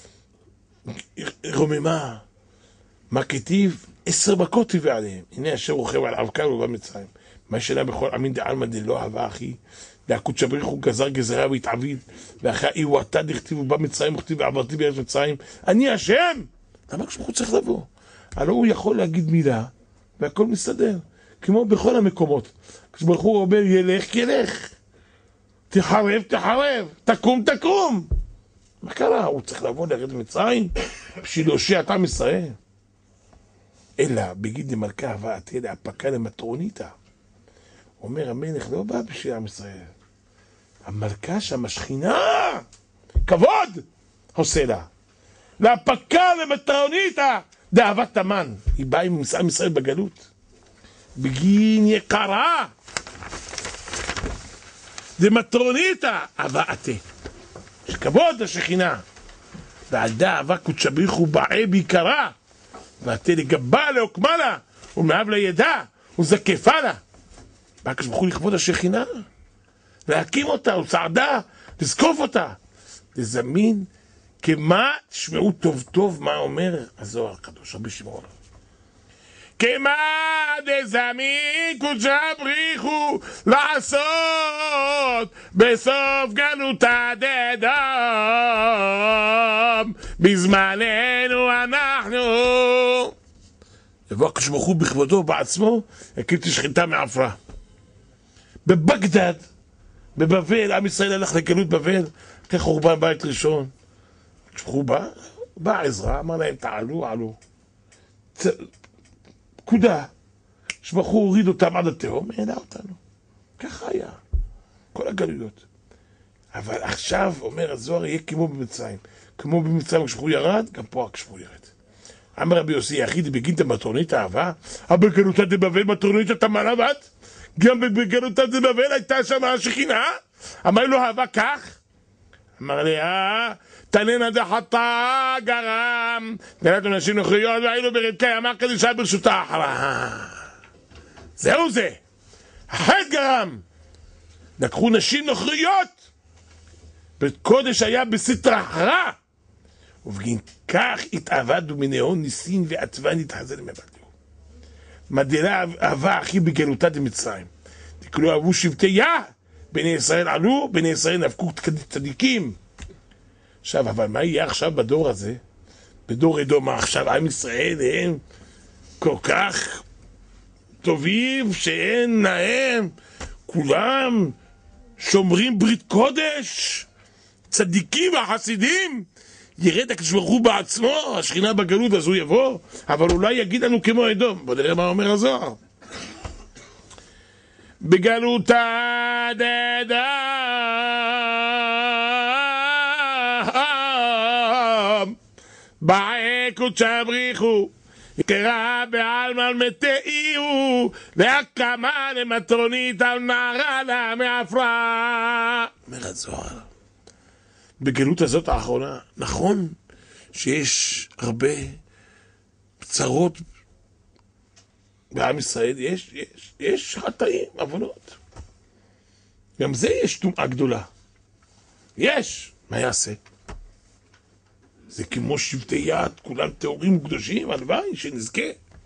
רוממה, מה כתיב? עשר מכות תביא עליהם. הנה אשר רוכב על אבקה ובמצרים. מה שאלה בכל עמין דעלמא דלא אהבה אחי. דהקודש הבריחו גזר גזרה והתעביד. ואחרי אי ואתה דכתיב ובא מצרים וכתיב ועברתי בארץ מצרים. אני השם! למה כשהוא צריך לבוא? הלא הוא יכול להגיד מילה והכל מסתדר. כמו בכל המקומות. כשברוך הוא אומר ילך ילך. תחרב תחרב. תקום תקום. מה קרה? הוא צריך לבוא לרד מצרים בשביל להושיע את עם ישראל. אלא בגיד למלכה הבאתה להפקה למטרוניתה. אומר המלך לא בא בשביל עם ישראל. המלכה שם השכינה כבוד עושה לה. להפקה למטרוניתה דאהבת תמן. היא באה עם עם ישראל בגלות. בגין יקרה למטרוניתה הבאתה. שכבוד השכינה. ועל דה אהבה קודש הבריחו באה בעיקרה. ואתה לגבה לעוקמה לה, ומאב לידע, וזקפה לה. בקש ברוך הוא לכבוד השכינה, להקים אותה, וצעדה, לזקוף אותה. לזמין, כמה, תשמעו טוב טוב מה אומר הזוהר הקדוש, רבי שמעון. כמה דזמין קודש הבריחו לעשות בסוף גלותה דדום בזמננו אנחנו. יבוא הקדוש ברוך הוא בכבודו בעצמו יקים את השכינתה מעפרה. בבגדד, בבבל, עם ישראל הלך לגלות בבל אחרי חורבן בית ראשון. כשהוא בא, בא עזרא, אמר להם תעלו, עלו. פקודה, שברוך הוא הוריד אותם עד התהום, העלה אותנו. ככה היה, כל הגלויות. אבל עכשיו, אומר הזוהר, יהיה כמו במצרים. כמו במצרים כשהוא ירד, גם פה כשהוא ירד. אמר רבי יוסי, יחיד בגין את המטרונית האהבה, אבל בגלותה דבבל מטרונית אתה מעלבת? גם בגלותה דבבל הייתה שם השכינה? אמר לו אהבה כך? אמר לי, אה, תננה דחתה גרם, נראיתו נשים נוכריות והיינו ברדקי, אמר קדישה ברשותה אחרה. זהו זה, החטא גרם. לקחו נשים נוכריות, בקודש היה בסטרה אחרה, ובגין כך התאבדו מנהון ניסין ועצבה נתחזל מבדו. מדלה אהבה אחי בגלותה דמצרים. תקלו אהבו שבטיה, בני ישראל עלו, בני ישראל נפקו צדיקים. עכשיו, אבל מה יהיה עכשיו בדור הזה? בדור אדום, עכשיו עם ישראל הם כל כך טובים שאין להם, כולם שומרים ברית קודש, צדיקים והחסידים. ירד הקדוש ברוך הוא בעצמו, השכינה בגלות, אז הוא יבוא, אבל אולי יגיד לנו כמו אדום. בוא נראה מה אומר הזוהר. בגלותה דדם באי קודש הבריחו יקרה בעלמא מתאיהו להקמה למטרונית על נערה לה מעפרה. אומר הזוהר, בגלות הזאת האחרונה, נכון שיש הרבה צרות בעם ישראל, יש, יש, יש חטאים, עוונות. גם זה יש טומאה גדולה. יש, מה יעשה? זה כמו שבטי יד, כולם טהורים וקדושים, הלוואי שנזכה.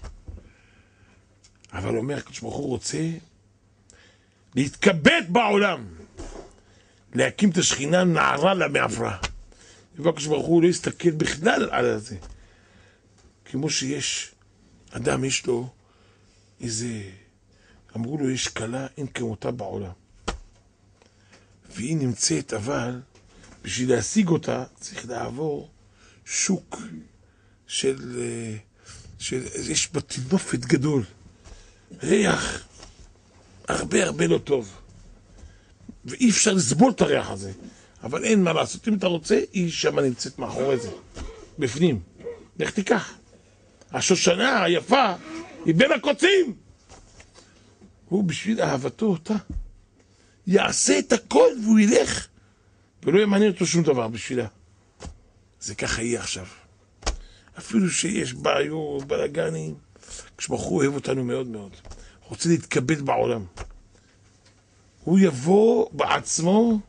אבל אומר, הקדוש ברוך הוא רוצה להתכבד בעולם, להקים את השכינה נערה לה מעפרה. הקדוש ברוך הוא לא יסתכל בכלל על זה. כמו שיש, אדם יש לו איזה אמרו לו, יש כלה, אין כמותה בעולם. והיא נמצאת, אבל בשביל להשיג אותה צריך לעבור שוק של, של יש בה תינופת גדול, ריח הרבה הרבה לא טוב, ואי אפשר לסבול את הריח הזה, אבל אין מה לעשות. אם אתה רוצה, היא שמה נמצאת מאחורי זה, בפנים. לך תיקח. השושנה היפה היא בין הקוצים. הוא בשביל אהבתו אותה יעשה את הכל והוא ילך, ולא ימעניין אותו שום דבר בשבילה. זה ככה יהיה עכשיו. אפילו שיש בעיות, בלגנים, כשבחור אוהב אותנו מאוד מאוד, רוצה להתקבל בעולם, הוא יבוא בעצמו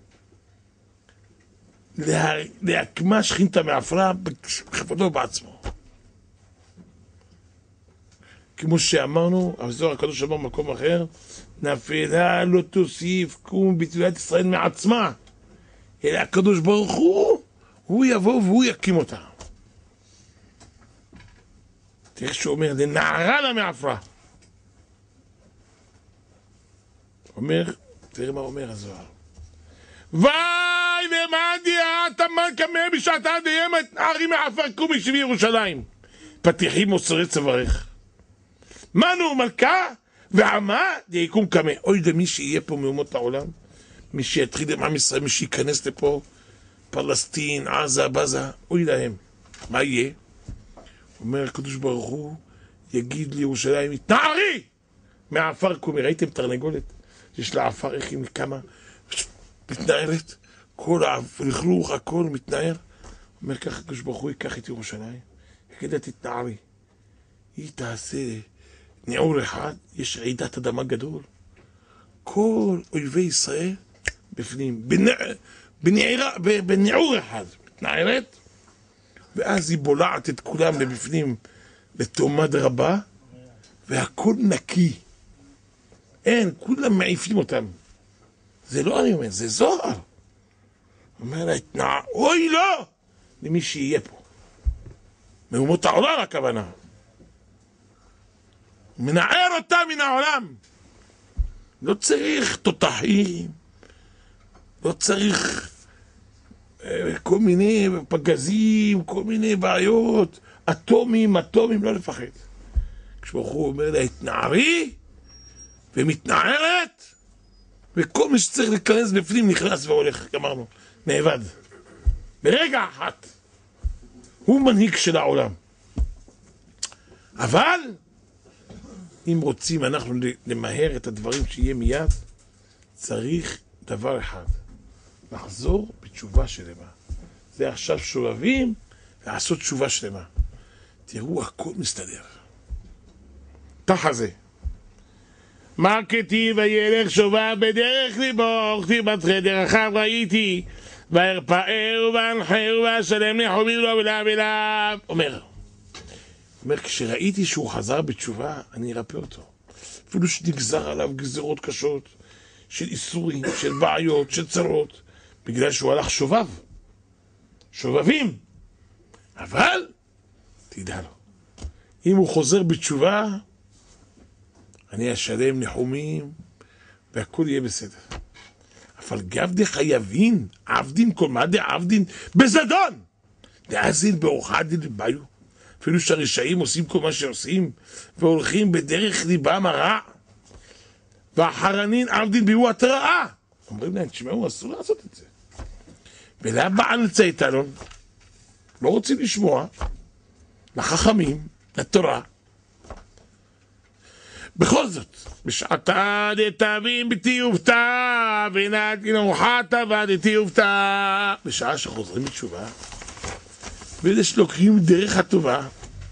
לה... להקמה שכינתה מעפרה בכבודו בעצמו. כמו שאמרנו, הזוהר הקדוש אמר במקום אחר, נפלה לא תוסיף קום בתולת ישראל מעצמה, אלא הקדוש ברוך הוא, הוא יבוא והוא יקים אותה. תראה שהוא אומר, לנערה לה מעפרה. אומר, תראה מה אומר הזוהר. ואי למדי את אמן כמה בשעתה דיימת נערי מעפר קום בשבי ירושלים. פתיחים מוסרי צווארך. מנו מלכה ועמה דיקום כמה. אוי למי שיהיה פה מאומות העולם, מי שיתחיל עם עם ישראל, מי שיכנס לפה, פלסטין, עזה, בזה, אוי להם. מה יהיה? אומר הקדוש ברוך הוא, יגיד לירושלים, תנערי מעפר קומי. ראיתם תרנגולת? יש לה עפר, איך היא מכמה מתנערת, כל הלכלוך, הכל מתנער. אומר ככה הקדוש ברוך הוא ייקח את ירושלים, יגיד לה תתנערי, היא תעשה ניעור אחד, יש רעידת אדמה גדול, כל אויבי ישראל בפנים, בנעירה, בניעור אחד, מתנערת, ואז היא בולעת את כולם בפנים לתומד רבה, והכל נקי. אין, כולם מעיפים אותם. זה לא אני אומר, זה זוהר. אומר לה, התנע... אוי לא! למי שיהיה פה. מאומות העולם הכוונה. מנער אותה מן העולם. לא צריך תותחים, לא צריך אה, כל מיני פגזים, כל מיני בעיות, אטומים, אטומים, לא לפחד. כשברוך הוא אומר לה, התנערי, ומתנערת, וכל מי שצריך להיכנס בפנים נכנס והולך, אמרנו, נאבד. ברגע אחת. הוא מנהיג של העולם. אבל, אם רוצים אנחנו למהר את הדברים שיהיה מיד, צריך דבר אחד, לחזור בתשובה שלמה. זה עכשיו שובבים, לעשות תשובה שלמה. תראו, הכל מסתדר. תחה זה. מה כתיב וילך שובב בדרך ליבו, כתיב בתחי דרכיו ראיתי, וארפאר ואנחר ואשלם נחובי לו ולאו ולאו. אומר, אומר, כשראיתי שהוא חזר בתשובה, אני ארפא אותו. אפילו שנגזר עליו גזרות קשות, של איסורים, של בעיות, של צרות, בגלל שהוא הלך שובב. שובבים. אבל, תדע לו, אם הוא חוזר בתשובה, אני אשלם ניחומים, והכל יהיה בסדר. אבל גב חייבים, עבדין, כל מה דעבדין, בזדון! דאזין באורחה דלביו. אפילו שהרשעים עושים כל מה שעושים, והולכים בדרך ליבם הרע. והחרנין עבדין ביהו התראה. אומרים להם, תשמעו, אסור לעשות את זה. ולא בעל צייתנון, לא רוצים לשמוע, לחכמים, לתורה. בכל זאת, בשעתה דתבין בתיובתה, ונעתי נוחתה ודתיובתה. בשעה שחוזרים בתשובה, ואלה שלוקחים דרך הטובה,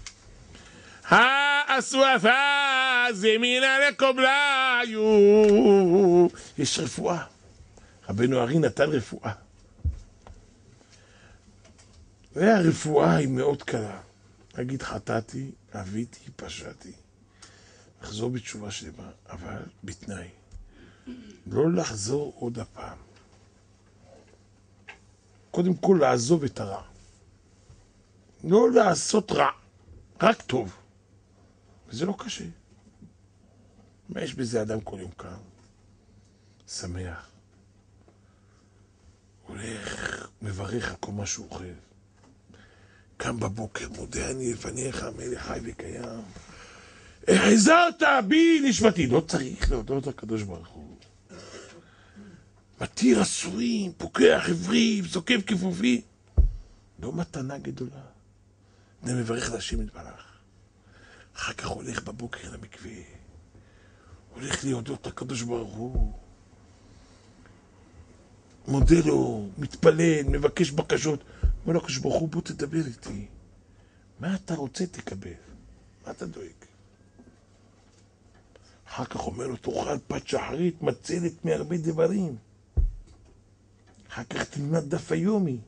האסואפה זמינה לקובליו. יש רפואה. רבנו ארי נתן רפואה. והרפואה היא מאוד קלה. אגיד חטאתי, אביתי, פשעתי. לחזור בתשובה שלמה, אבל בתנאי. לא לחזור עוד הפעם. קודם כל לעזוב את הרע. לא לעשות רע, רק טוב. וזה לא קשה. מה יש בזה? אדם כל יום קם, שמח, הולך, מברך על כל מה שהוא אוכל, קם בבוקר, מודה אני לפניך, מלך חי וקיים, החזרת בי נשמתי. לא צריך להודות לקדוש ברוך הוא. מתיר אסורים, פוקח עברים, זוקף כפופי. לא מתנה גדולה. אני מברך להשם יתברך. אחר כך הולך בבוקר למקווה, הולך להודות לקדוש ברוך הוא, מודה לו, מתפלל, מבקש בקשות. אומר לו, הקדוש ברוך הוא, בוא תדבר איתי. מה אתה רוצה תקבל? מה אתה דואג? אחר כך אומר לו, תאכל פת שחרית מצלת מהרבה דברים. אחר כך תלמד דף היומי.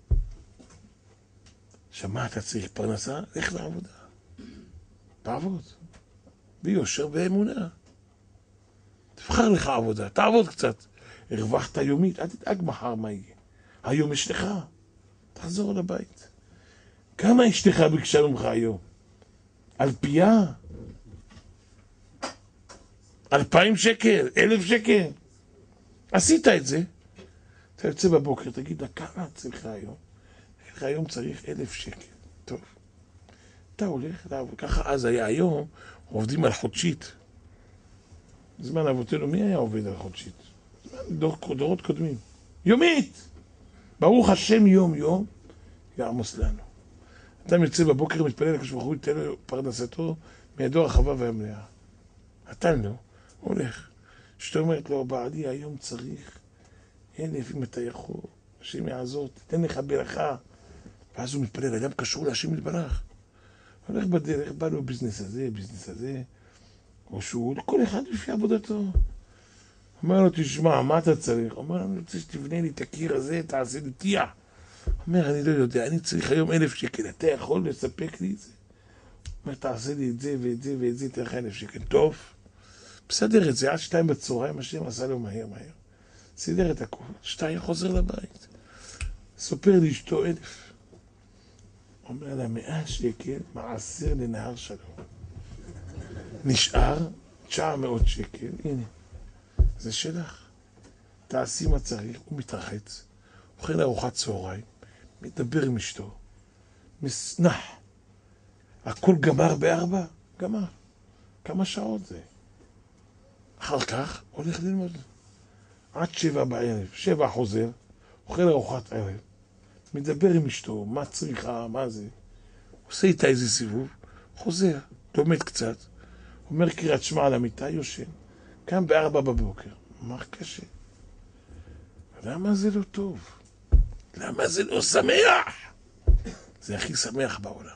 שמה אתה צריך פרנסה? לך לעבודה. תעבוד. ביושר ואמונה. תבחר לך עבודה, תעבוד קצת. הרווחת יומית, אל תדאג מחר מה יהיה. היום יש לך. תחזור לבית. כמה אשתך ביקשה ממך היום? אלפייה? אלפיים שקל? אלף שקל? עשית את זה? אתה יוצא בבוקר, תגיד לה, כמה צריך היום? לך היום צריך אלף שקל. טוב. אתה הולך לעבוד. ככה אז היה היום, עובדים על חודשית. בזמן אבותינו, מי היה עובד על חודשית? דור, דורות קודמים. יומית! ברוך השם יום יום, יעמוס לנו. אדם יוצא בבוקר, מתפלל לקדוש ברוך הוא, ייתן לו פרנסתו מידו הרחבה והמלאה. נתן לו, הולך. שאתה אומרת לו, בעלי היום צריך אלף אם אתה יכול, השם יעזור, תתן לך ברכה. ואז הוא מתפלל, אדם קשור להשם יתברך. הולך בדרך, בא לו ביזנס הזה, ביזנס הזה, או שהוא, לכל אחד לפי עבודתו. אומר לו, תשמע, מה אתה צריך? אומר לו, אני רוצה שתבנה לי את הקיר הזה, תעשה לי תיע. אומר, אני לא יודע, אני צריך היום אלף שקל, אתה יכול לספק לי את זה? אומר, תעשה לי את זה ואת זה ואת זה, תן לך אלף שקל. טוב, בסדר את זה, עד שתיים בצהריים, השם עשה לו מהר מהר. סידר את הכל, שתיים חוזר לבית. סופר לי אשתו אלף. אומר לה, מאה שקל מעשר לנהר שלום. נשאר תשע מאות שקל, הנה, זה שלך. תעשי מה צריך, הוא מתרחץ, אוכל ארוחת צהריים, מדבר עם אשתו, מסנח. הכל גמר בארבע? גמר. כמה שעות זה? אחר כך הולך ללמוד. עד שבע בערב, שבע חוזר, אוכל ארוחת ערב, מדבר עם אשתו, מה צריכה, מה זה. עושה איתה איזה סיבוב, חוזר, לומד קצת, אומר קריאת שמע על המיטה, יושן. קם בארבע בבוקר. מה קשה? למה זה לא טוב? למה זה לא שמח? זה הכי שמח בעולם.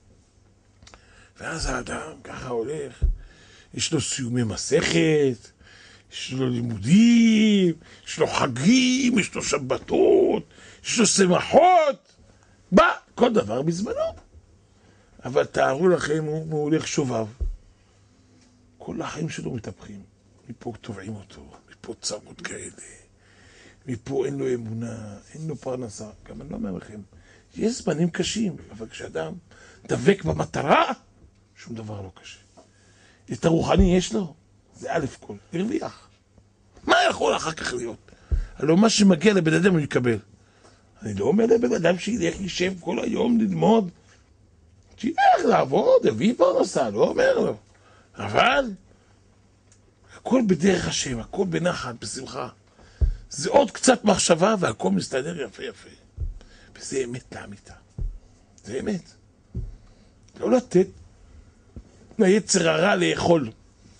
ואז האדם ככה הולך, יש לו סיומי מסכת, יש לו לימודים, יש לו חגים, יש לו שבתות, יש לו שמחות. בא, כל דבר בזמנו. אבל תארו לכם, הוא, הוא הולך שובב. כל החיים שלו מתהפכים. מפה תובעים אותו, מפה צרות כאלה. מפה אין לו אמונה, אין לו פרנסה. גם אני לא אומר לכם, יש זמנים קשים, אבל כשאדם דבק במטרה, שום דבר לא קשה. את הרוחני יש לו, זה א' כל, הרוויח. מה יכול אחר כך להיות? הלוא מה שמגיע לבן אדם הוא יקבל. אני לא אומר לבן אדם שילך יישב כל היום ללמוד, שילך לעבוד, הביא פרנסה, לא אומר לו. אבל הכל בדרך השם, הכל בנחת, בשמחה. זה עוד קצת מחשבה והכל מסתדר יפה יפה. וזה אמת לאמיתה. זה אמת. לא לתת ליצר הרע לאכול.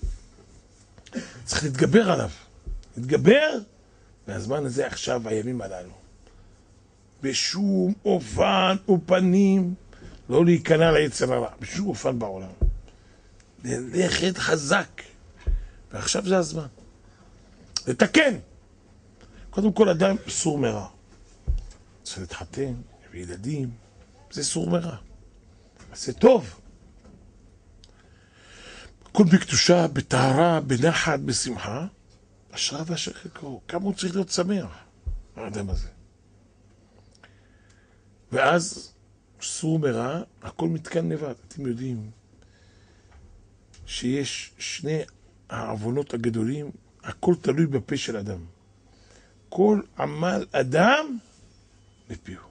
צריך להתגבר עליו. להתגבר, והזמן הזה עכשיו, הימים הללו. בשום אופן ופנים לא להיכנע ליצר הרע. בשום אופן בעולם. ללכת חזק. ועכשיו זה הזמן. לתקן. קודם כל אדם סור מרע. צריך להתחתן, להביא ילדים. זה סור מרע. זה טוב. הכל בקדושה, בטהרה, בנחת, בשמחה. אשרה ואשר חלקו. כמה הוא צריך להיות שמח, האדם הזה. ואז סור מרע, הכל מתקן לבד. אתם יודעים שיש שני העוונות הגדולים, הכל תלוי בפה של אדם. כל עמל אדם בפיהו.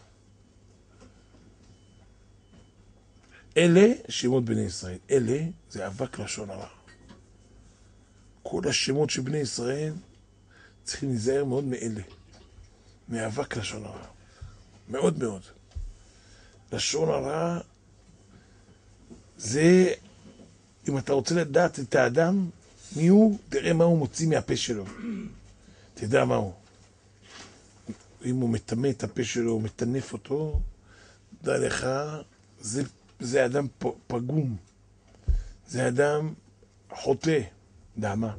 אלה שמות בני ישראל. אלה זה אבק לשון הרע. כל השמות של בני ישראל צריכים להיזהר מאוד מאלה. מאבק לשון הרע. מאוד מאוד. לשון הרע זה, אם אתה רוצה לדעת את האדם, מי הוא, תראה מה הוא מוציא מהפה שלו. תדע מה הוא. אם הוא מטמא את הפה שלו, הוא מטנף אותו, דע לך, זה, זה אדם פגום. זה אדם חוטא. דע מה?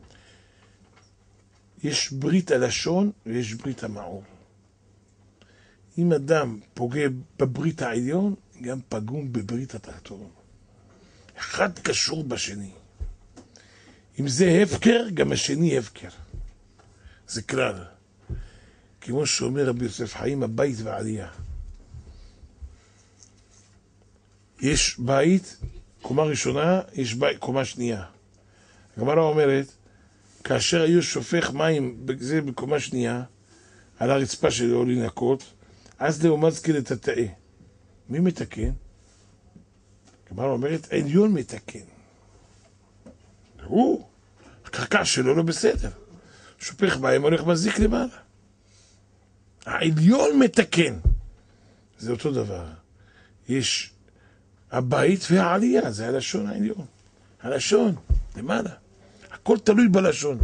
יש ברית הלשון ויש ברית המעור. אם אדם פוגע בברית העליון, גם פגום בברית התחתון. אחד קשור בשני. אם זה הפקר, גם השני הפקר. זה כלל. כמו שאומר רבי יוסף חיים, הבית והעלייה. יש בית, קומה ראשונה, יש בית, קומה שנייה. הגמרא אומרת, כאשר היו שופך מים, זה בקומה שנייה, על הרצפה שלו לנקות, אז לא מזכיר את התאה. מי מתקן? הגמרא אומרת, עליון מתקן. הוא, הקרקע שלו לא בסדר. שופך מים, הולך מזיק למעלה. העליון מתקן. זה אותו דבר. יש הבית והעלייה, זה הלשון העליון. הלשון, למעלה. הכל תלוי בלשון.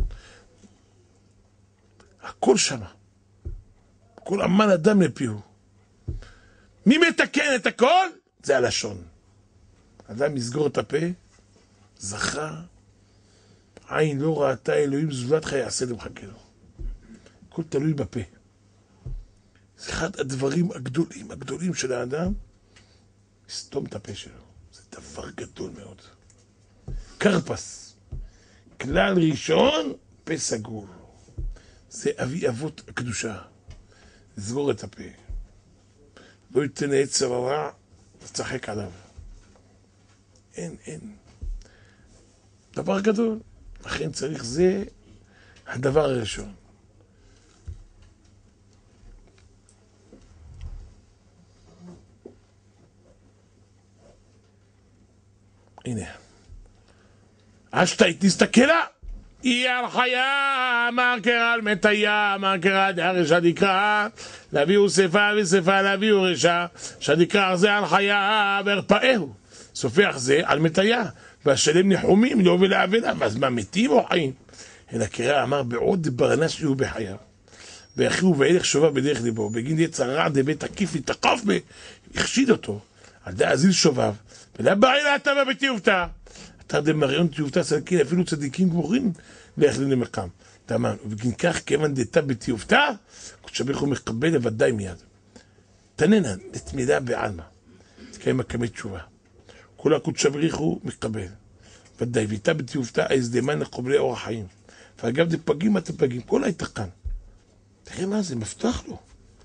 הכל שמה. הכל עמל אדם לפיהו. מי מתקן את הכל? זה הלשון. אדם יסגור את הפה, זכה, עין לא ראתה אלוהים זולתך יעשה למחכה לו. הכל תלוי בפה. זה אחד הדברים הגדולים, הגדולים של האדם, לסתום את הפה שלו. זה דבר גדול מאוד. קרפס. כלל ראשון, פה סגור. זה אבי אבות הקדושה. לסגור את הפה. לא ייתן לעצר הרע, תצחק עליו. אין, אין. דבר גדול. לכן צריך, זה הדבר הראשון. הנה. אשתאי תסתכלה. היא על חיה, מרקרה על מתיה, מרקרה דהרי שדיקרא, להביאו שפה ושפה להביאו רשע, שדיקרא זה על חיה והרפאהו. סופח זה על מתיה, והשלם ניחומים לא ולאבלה. אז מה, מתים או חיים? אלא קרא אמר בעוד ברנש שהוא בחייו. ואחיו ואילך שובה בדרך ליבו, בגין יצר רע דבית תקיף ותקף ב... החשיד אותו, על דה אזיל שובב, ולבעי להטה בבתיובתה. אתה דמריון תיובתה סלקין, אפילו צדיקים גמורים להחלין למקם. תאמן, ובגין כך כיוון דתה בתיובתה, קודש בריך הוא מקבל לבדי מיד. תננה, נתמידה בעלמא, תקיים הקמי תשובה. כל הקודש בריך הוא מקבל. ודאי, ואיתה בתיובתה, ההזדמן לחובלי אורח חיים. ואגב, דפגים אתם פגים, כל היתקן. תראה מה זה, מפתח לו.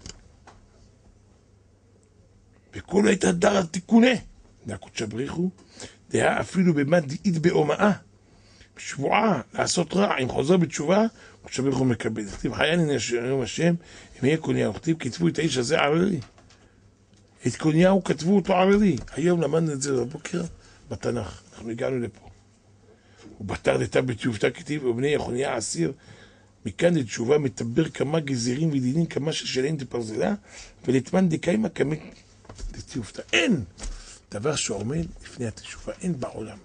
וכל היית הדר על תיקונה. והקודש בריך הוא, דעה אפילו במה דעית באומאה. בשבועה, לעשות רע, אם חוזר בתשובה, קודש בריך הוא מקבל. כתיב חייני נשארים השם, אם יהיה קוניהו. כתיב, כתבו את האיש הזה ערלי. את קוניהו כתבו אותו ערלי. היום למדנו את זה בבוקר בתנ"ך. אנחנו הגענו לפה. ובתר דתה בתיובתה כתיב, ובני יחוניה אסיר, מכאן לתשובה מטבר כמה גזירים ודינים, כמה ששלהם תפרזלה, ולתמן דקיימה כמה לתיובתה. אין דבר שעומד לפני התשובה, אין בעולם.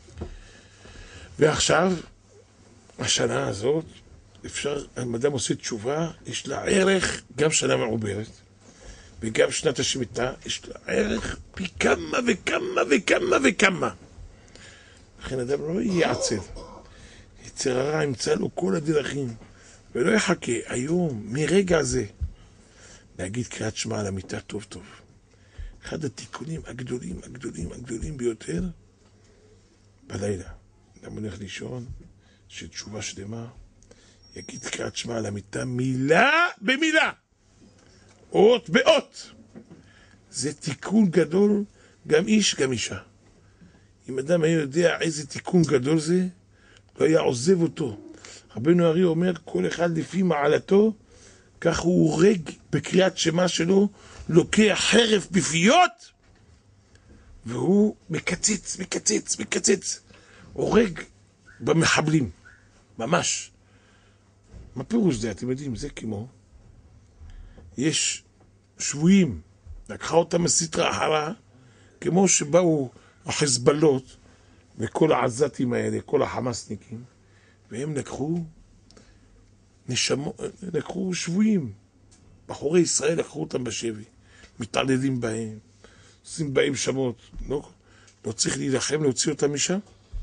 ועכשיו, השנה הזאת, אפשר, המדע עושה תשובה, יש לה ערך, גם שנה מעוברת, וגם שנת השמיטה, יש לה ערך פי כמה וכמה וכמה וכמה. לכן אדם לא ייעצר. יצר הרע ימצא לו כל הדרכים, ולא יחכה היום, מרגע זה, להגיד קריאת שמע על המיטה טוב טוב. אחד התיקונים הגדולים, הגדולים, הגדולים ביותר, בלילה. אדם הולך לישון, שתשובה שלמה, יגיד קריאת שמע על המיטה, מילה במילה, אות באות. זה תיקון גדול, גם איש, גם אישה. אם אדם היה יודע איזה תיקון גדול זה, לא היה עוזב אותו. רבנו ארי אומר, כל אחד לפי מעלתו, כך הוא הורג בקריאת שמה שלו, לוקח חרב בפיות, והוא מקציץ, מקציץ, מקציץ, הורג במחבלים, ממש. מה פירוש זה? אתם יודעים, זה כמו, יש שבויים, לקחה אותם מסתרה אחרה, כמו שבאו החזבאללות, וכל העזתים האלה, כל החמאסניקים, והם לקחו, נשמו, לקחו שבויים, בחורי ישראל לקחו אותם בשבי, מתעללים בהם, עושים בהם שמות, לא, לא צריך להילחם, להוציא אותם משם.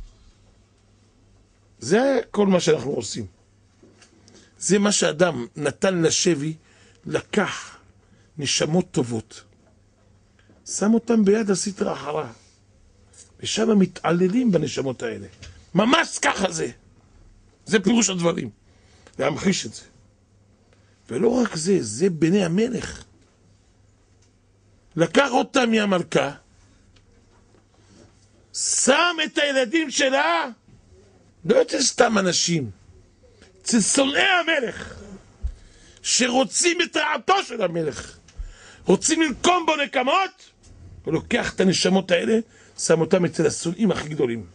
זה כל מה שאנחנו עושים. זה מה שאדם נתן לשבי, לקח נשמות טובות, שם אותם ביד הסתרה אחרה, ושם מתעללים בנשמות האלה. ממש ככה זה. זה פירוש הדברים. להמחיש את זה. ולא רק זה, זה בני המלך. לקח אותם מהמלכה, שם את הילדים שלה, לא אצל סתם אנשים, אצל שונאי המלך, שרוצים את רעתו של המלך, רוצים לנקום בו נקמות, הוא לוקח את הנשמות האלה, שם אותם אצל השונאים הכי גדולים.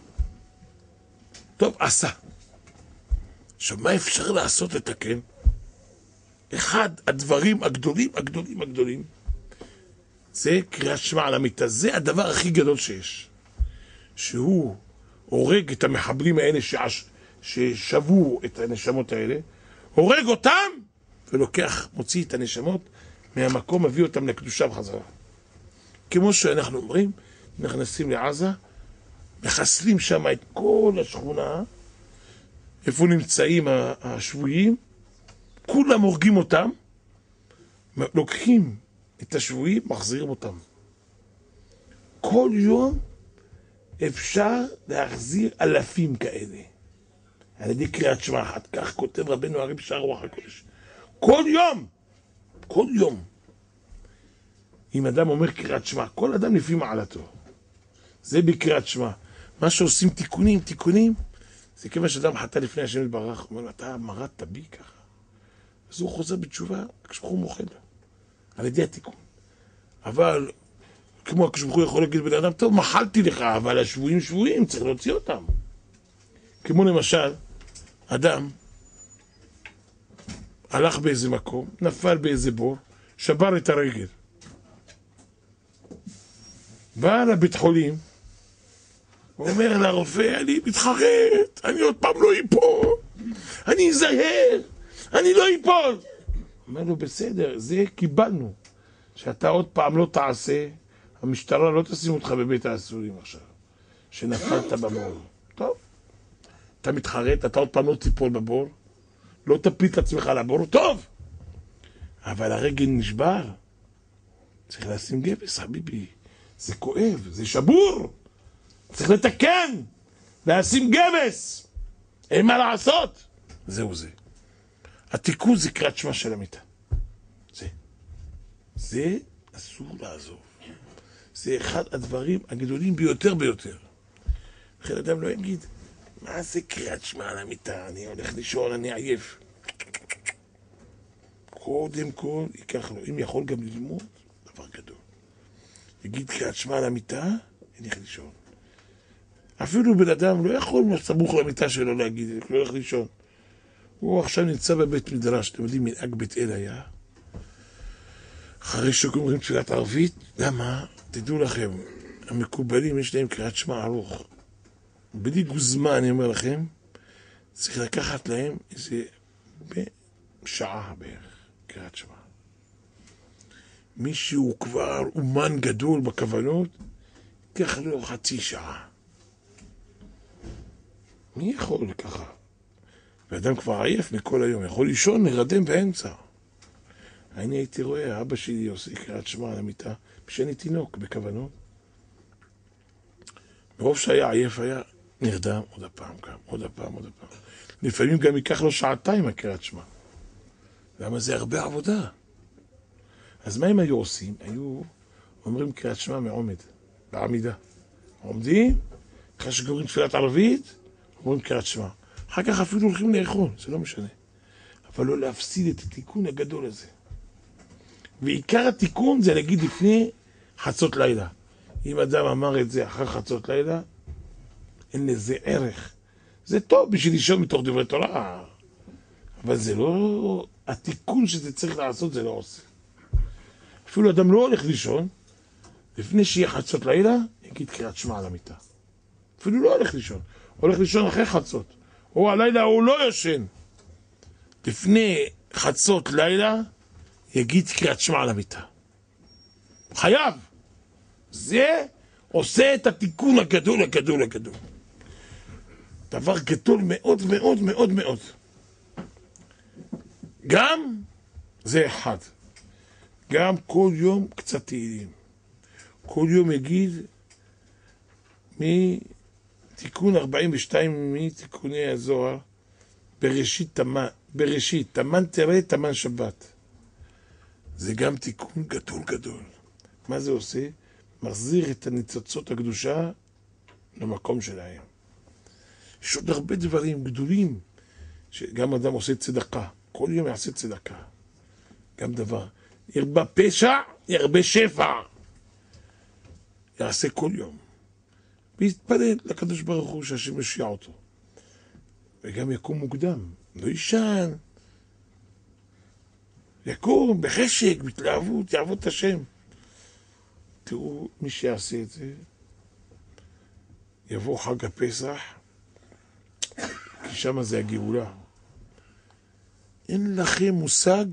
טוב, עשה. עכשיו, מה אפשר לעשות לתקן? אחד הדברים הגדולים, הגדולים, הגדולים, זה קריאת שמע על המיטה. זה הדבר הכי גדול שיש. שהוא הורג את המחבלים האלה שעש, ששבו את הנשמות האלה, הורג אותם, ולוקח, מוציא את הנשמות מהמקום, מביא אותם לקדושה בחזרה. כמו שאנחנו אומרים, נכנסים לעזה, מחסלים שם את כל השכונה, איפה נמצאים השבויים, כולם הורגים אותם, לוקחים את השבויים, מחזירים אותם. כל יום אפשר להחזיר אלפים כאלה. על ידי קריאת שמע אחת, כך כותב רבנו ארי בשער רוח הקודש. כל יום, כל יום. אם אדם אומר קריאת שמע, כל אדם לפי מעלתו. זה בקריאת שמע. מה שעושים תיקונים, תיקונים, זה כיוון שאדם חטא לפני השם יתברך, הוא אומר, אתה מרדת בי ככה. אז הוא חוזר בתשובה, כשהוא מוחל. על ידי התיקון. אבל, כמו כשהוא יכול להגיד בן אדם, טוב, מחלתי לך, אבל השבויים שבויים, צריך להוציא אותם. כמו למשל, אדם הלך באיזה מקום, נפל באיזה בור, שבר את הרגל. בא לבית חולים, הוא אומר לרופא, אני מתחרט, אני עוד פעם לא איפול, אני אזהר, אני לא איפול. אומר לו, בסדר, זה קיבלנו, שאתה עוד פעם לא תעשה, המשטרה לא תשים אותך בבית האסורים עכשיו, שנפלת בבור. טוב, אתה מתחרט, אתה עוד פעם לא תיפול בבור, לא תפיל את עצמך לבור, טוב, אבל הרגל נשבר, צריך לשים גבס, חביבי, זה כואב, זה שבור, צריך לתקן, לשים גבס, אין מה לעשות. זהו זה. התיקון זה קריאת שמע של המיטה. זה. זה אסור לעזוב. זה אחד הדברים הגדולים ביותר ביותר. לכן אדם לא יגיד, מה זה קריאת שמע על המיטה? אני הולך לישון, אני עייף. קודם כל, ייקח לו, אם יכול גם ללמוד, דבר גדול. יגיד קריאת שמע על המיטה, ילך לישון. אפילו בן אדם לא יכול סמוך למיטה שלו להגיד, לא הולך לישון. הוא עכשיו נמצא בבית מדרש, אתם יודעים, מנהג בית אל היה. אחרי שגומרים תפילת ערבית, למה? תדעו לכם, המקובלים יש להם קריאת שמע ארוך. בלי גוזמה, אני אומר לכם, צריך לקחת להם איזה בשעה בערך, קריאת שמע. מישהו כבר אומן גדול בכוונות, ייקח לו חצי שעה. מי יכול ככה? ואדם כבר עייף מכל היום, יכול לישון, נרדם באמצע. אני הייתי רואה, אבא שלי עושה קריאת שמע על המיטה, כשאני תינוק בכוונות. ברוב שהיה עייף היה, נרדם עוד הפעם גם, עוד הפעם, עוד הפעם. לפעמים גם ייקח לו שעתיים הקריאת שמע. למה זה הרבה עבודה? אז מה הם היו עושים? היו אומרים קריאת שמע מעומד, בעמידה. עומדים, אחרי שגומרים תפילת ערבית, אומרים קריאת שמע. אחר כך אפילו הולכים לאכול, זה לא משנה. אבל לא להפסיד את התיקון הגדול הזה. ועיקר התיקון זה להגיד לפני חצות לילה. אם אדם אמר את זה אחר חצות לילה, אין לזה ערך. זה טוב בשביל לישון מתוך דברי תורה, אבל זה לא... התיקון שזה צריך לעשות זה לא עושה. אפילו אדם לא הולך לישון, לפני שיהיה חצות לילה, יגיד קריאת שמע על המיטה. אפילו לא הולך לישון, הולך לישון אחרי חצות. או הלילה הוא לא ישן. לפני חצות לילה, יגיד קריאת שמע על המיטה. חייב. זה עושה את התיקון הגדול, הגדול, הגדול. דבר גדול מאוד, מאוד, מאוד, מאוד. גם, זה אחד. גם כל יום קצת תהילים. כל יום יגיד מתיקון ארבעים ושתיים מתיקוני הזוהר, בראשית תמן, בראשית, תמן תראה, תמן שבת. זה גם תיקון גדול גדול. מה זה עושה? מחזיר את הניצוצות הקדושה למקום שלהם. יש עוד הרבה דברים גדולים שגם אדם עושה צדקה. כל יום יעשה צדקה. גם דבר. ירבה פשע, ירבה שפע. יעשה כל יום. ויתפלל לקדוש ברוך הוא שהשם ישיע אותו. וגם יקום מוקדם. לא ישן. יקום בחשק, בהתלהבות, יעבוד את השם. תראו, מי שיעשה את זה, יבוא חג הפסח, כי שם זה הגאולה. אין לכם מושג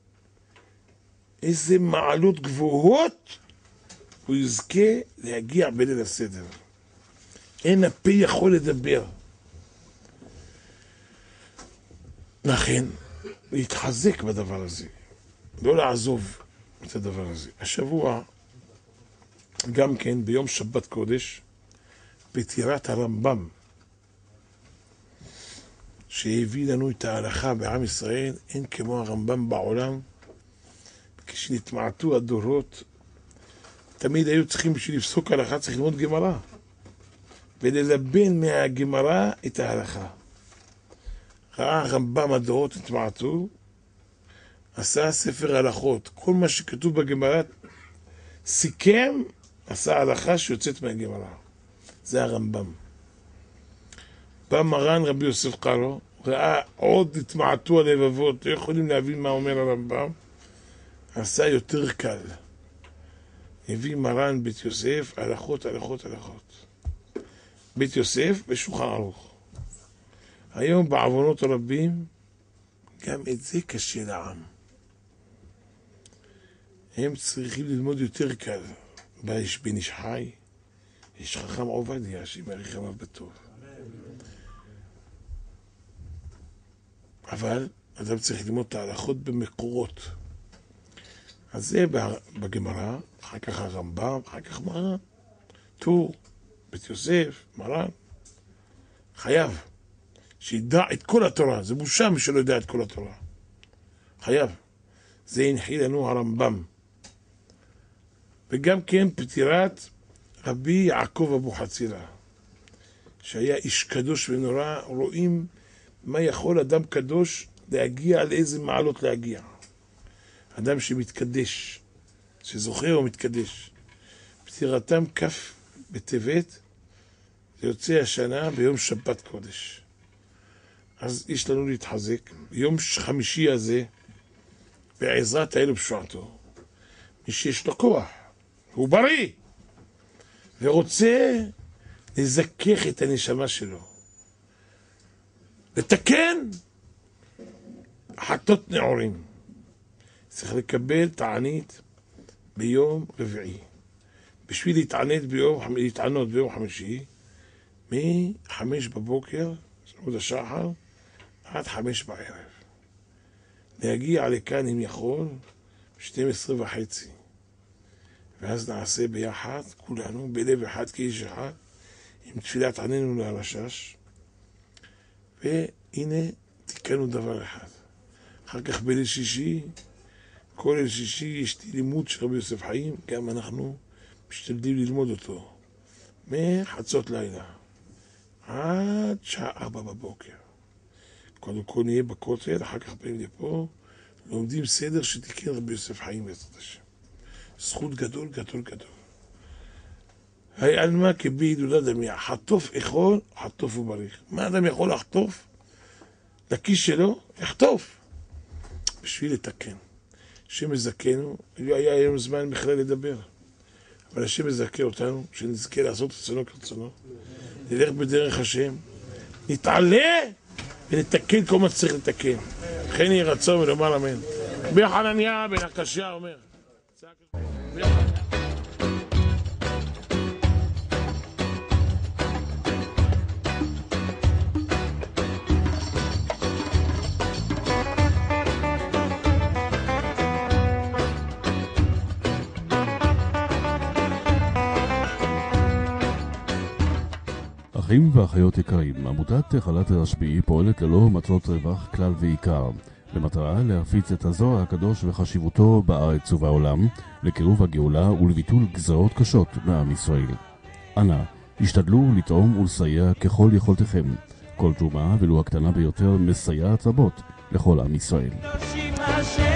איזה מעלות גבוהות הוא יזכה להגיע בליל הסדר. אין הפה יכול לדבר. לכן, להתחזק בדבר הזה, לא לעזוב את הדבר הזה. השבוע, גם כן, ביום שבת קודש, פטירת הרמב"ם, שהביא לנו את ההלכה בעם ישראל, אין כמו הרמב"ם בעולם. כשנתמעטו הדורות, תמיד היו צריכים, בשביל לפסוק הלכה, צריך ללמוד גמרא, וללבן מהגמרא את ההלכה. ראה הרמב"ם הדורות נתמעטו, עשה ספר הלכות. כל מה שכתוב בגמרא, סיכם, עשה הלכה שיוצאת מהגמרא. זה הרמב"ם. בא מרן רבי יוסף קארו, ראה עוד התמעטו הלבבות, לא יכולים להבין מה אומר הרמב"ם, עשה יותר קל. הביא מרן בית יוסף, הלכות, הלכות, הלכות. בית יוסף ושולחן ערוך. היום בעוונות הרבים, גם את זה קשה לעם. הם צריכים ללמוד יותר קל. בא יש בן איש חי, יש חכם עובדיה, שימאריך ימיו בטוב. אבל אדם צריך ללמוד את ההלכות במקורות. אז זה בגמרא, אחר כך הרמב"ם, אחר כך מרן, טור, בית יוסף, מרן. חייב שידע את כל התורה. זה בושה מי שלא יודע את כל התורה. חייב. זה הנחיל לנו הרמב"ם. וגם כן פטירת רבי יעקב אבוחצירא, שהיה איש קדוש ונורא. רואים מה יכול אדם קדוש להגיע, לאיזה מעלות להגיע. אדם שמתקדש, שזוכר ומתקדש. פטירתם כף בטבת, זה יוצא השנה ביום שבת קודש. אז יש לנו להתחזק. ביום חמישי הזה, בעזרת האלו בשועתו, מי שיש לו כוח, הוא בריא, ורוצה לזכך את הנשמה שלו, לתקן חטות נעורים, צריך לקבל תענית ביום רביעי. בשביל להתענות ביום, להתענות ביום חמישי, מחמש בבוקר, עד השחר, עד חמש בערב. להגיע לכאן אם יכול, שתים עשרה וחצי. ואז נעשה ביחד, כולנו, בלב אחד כאיש אחד, עם תפילת עננו להרשש. והנה, תיקנו דבר אחד. אחר כך בליל שישי, כל ליל שישי יש לימוד של רבי יוסף חיים, גם אנחנו משתדלים ללמוד אותו. מחצות לילה עד שעה ארבע בבוקר. קודם כל נהיה בכותל, אחר כך באים לפה, לומדים סדר שתיקן רבי יוסף חיים בעזרת השם. זכות גדול גדול גדול. היי עלמא כבי דודה דמיה, חטוף יכול, חטוף ובריך. מה אדם יכול לחטוף? לכיס שלו, יחטוף. בשביל לתקן. השם מזכנו, היה היום זמן בכלל לדבר. אבל השם מזכה אותנו, שנזכה לעשות רצונו כרצונו. נלך בדרך השם, נתעלה ונתקן כל מה שצריך לתקן. לכן יהיה רצון ולומר אמן. רבי חנניה בן הקשיא אומר. אחים ואחיות יקרים, עמותת חלת הרשב"י פועלת ללא מטרות רווח כלל ועיקר, במטרה להפיץ את הזוהר הקדוש וחשיבותו בארץ ובעולם, לקירוב הגאולה ולביטול גזרות קשות מעם ישראל. אנא, השתדלו לתרום ולסייע ככל יכולתכם. כל תרומה ולו הקטנה ביותר מסייעת רבות לכל עם ישראל.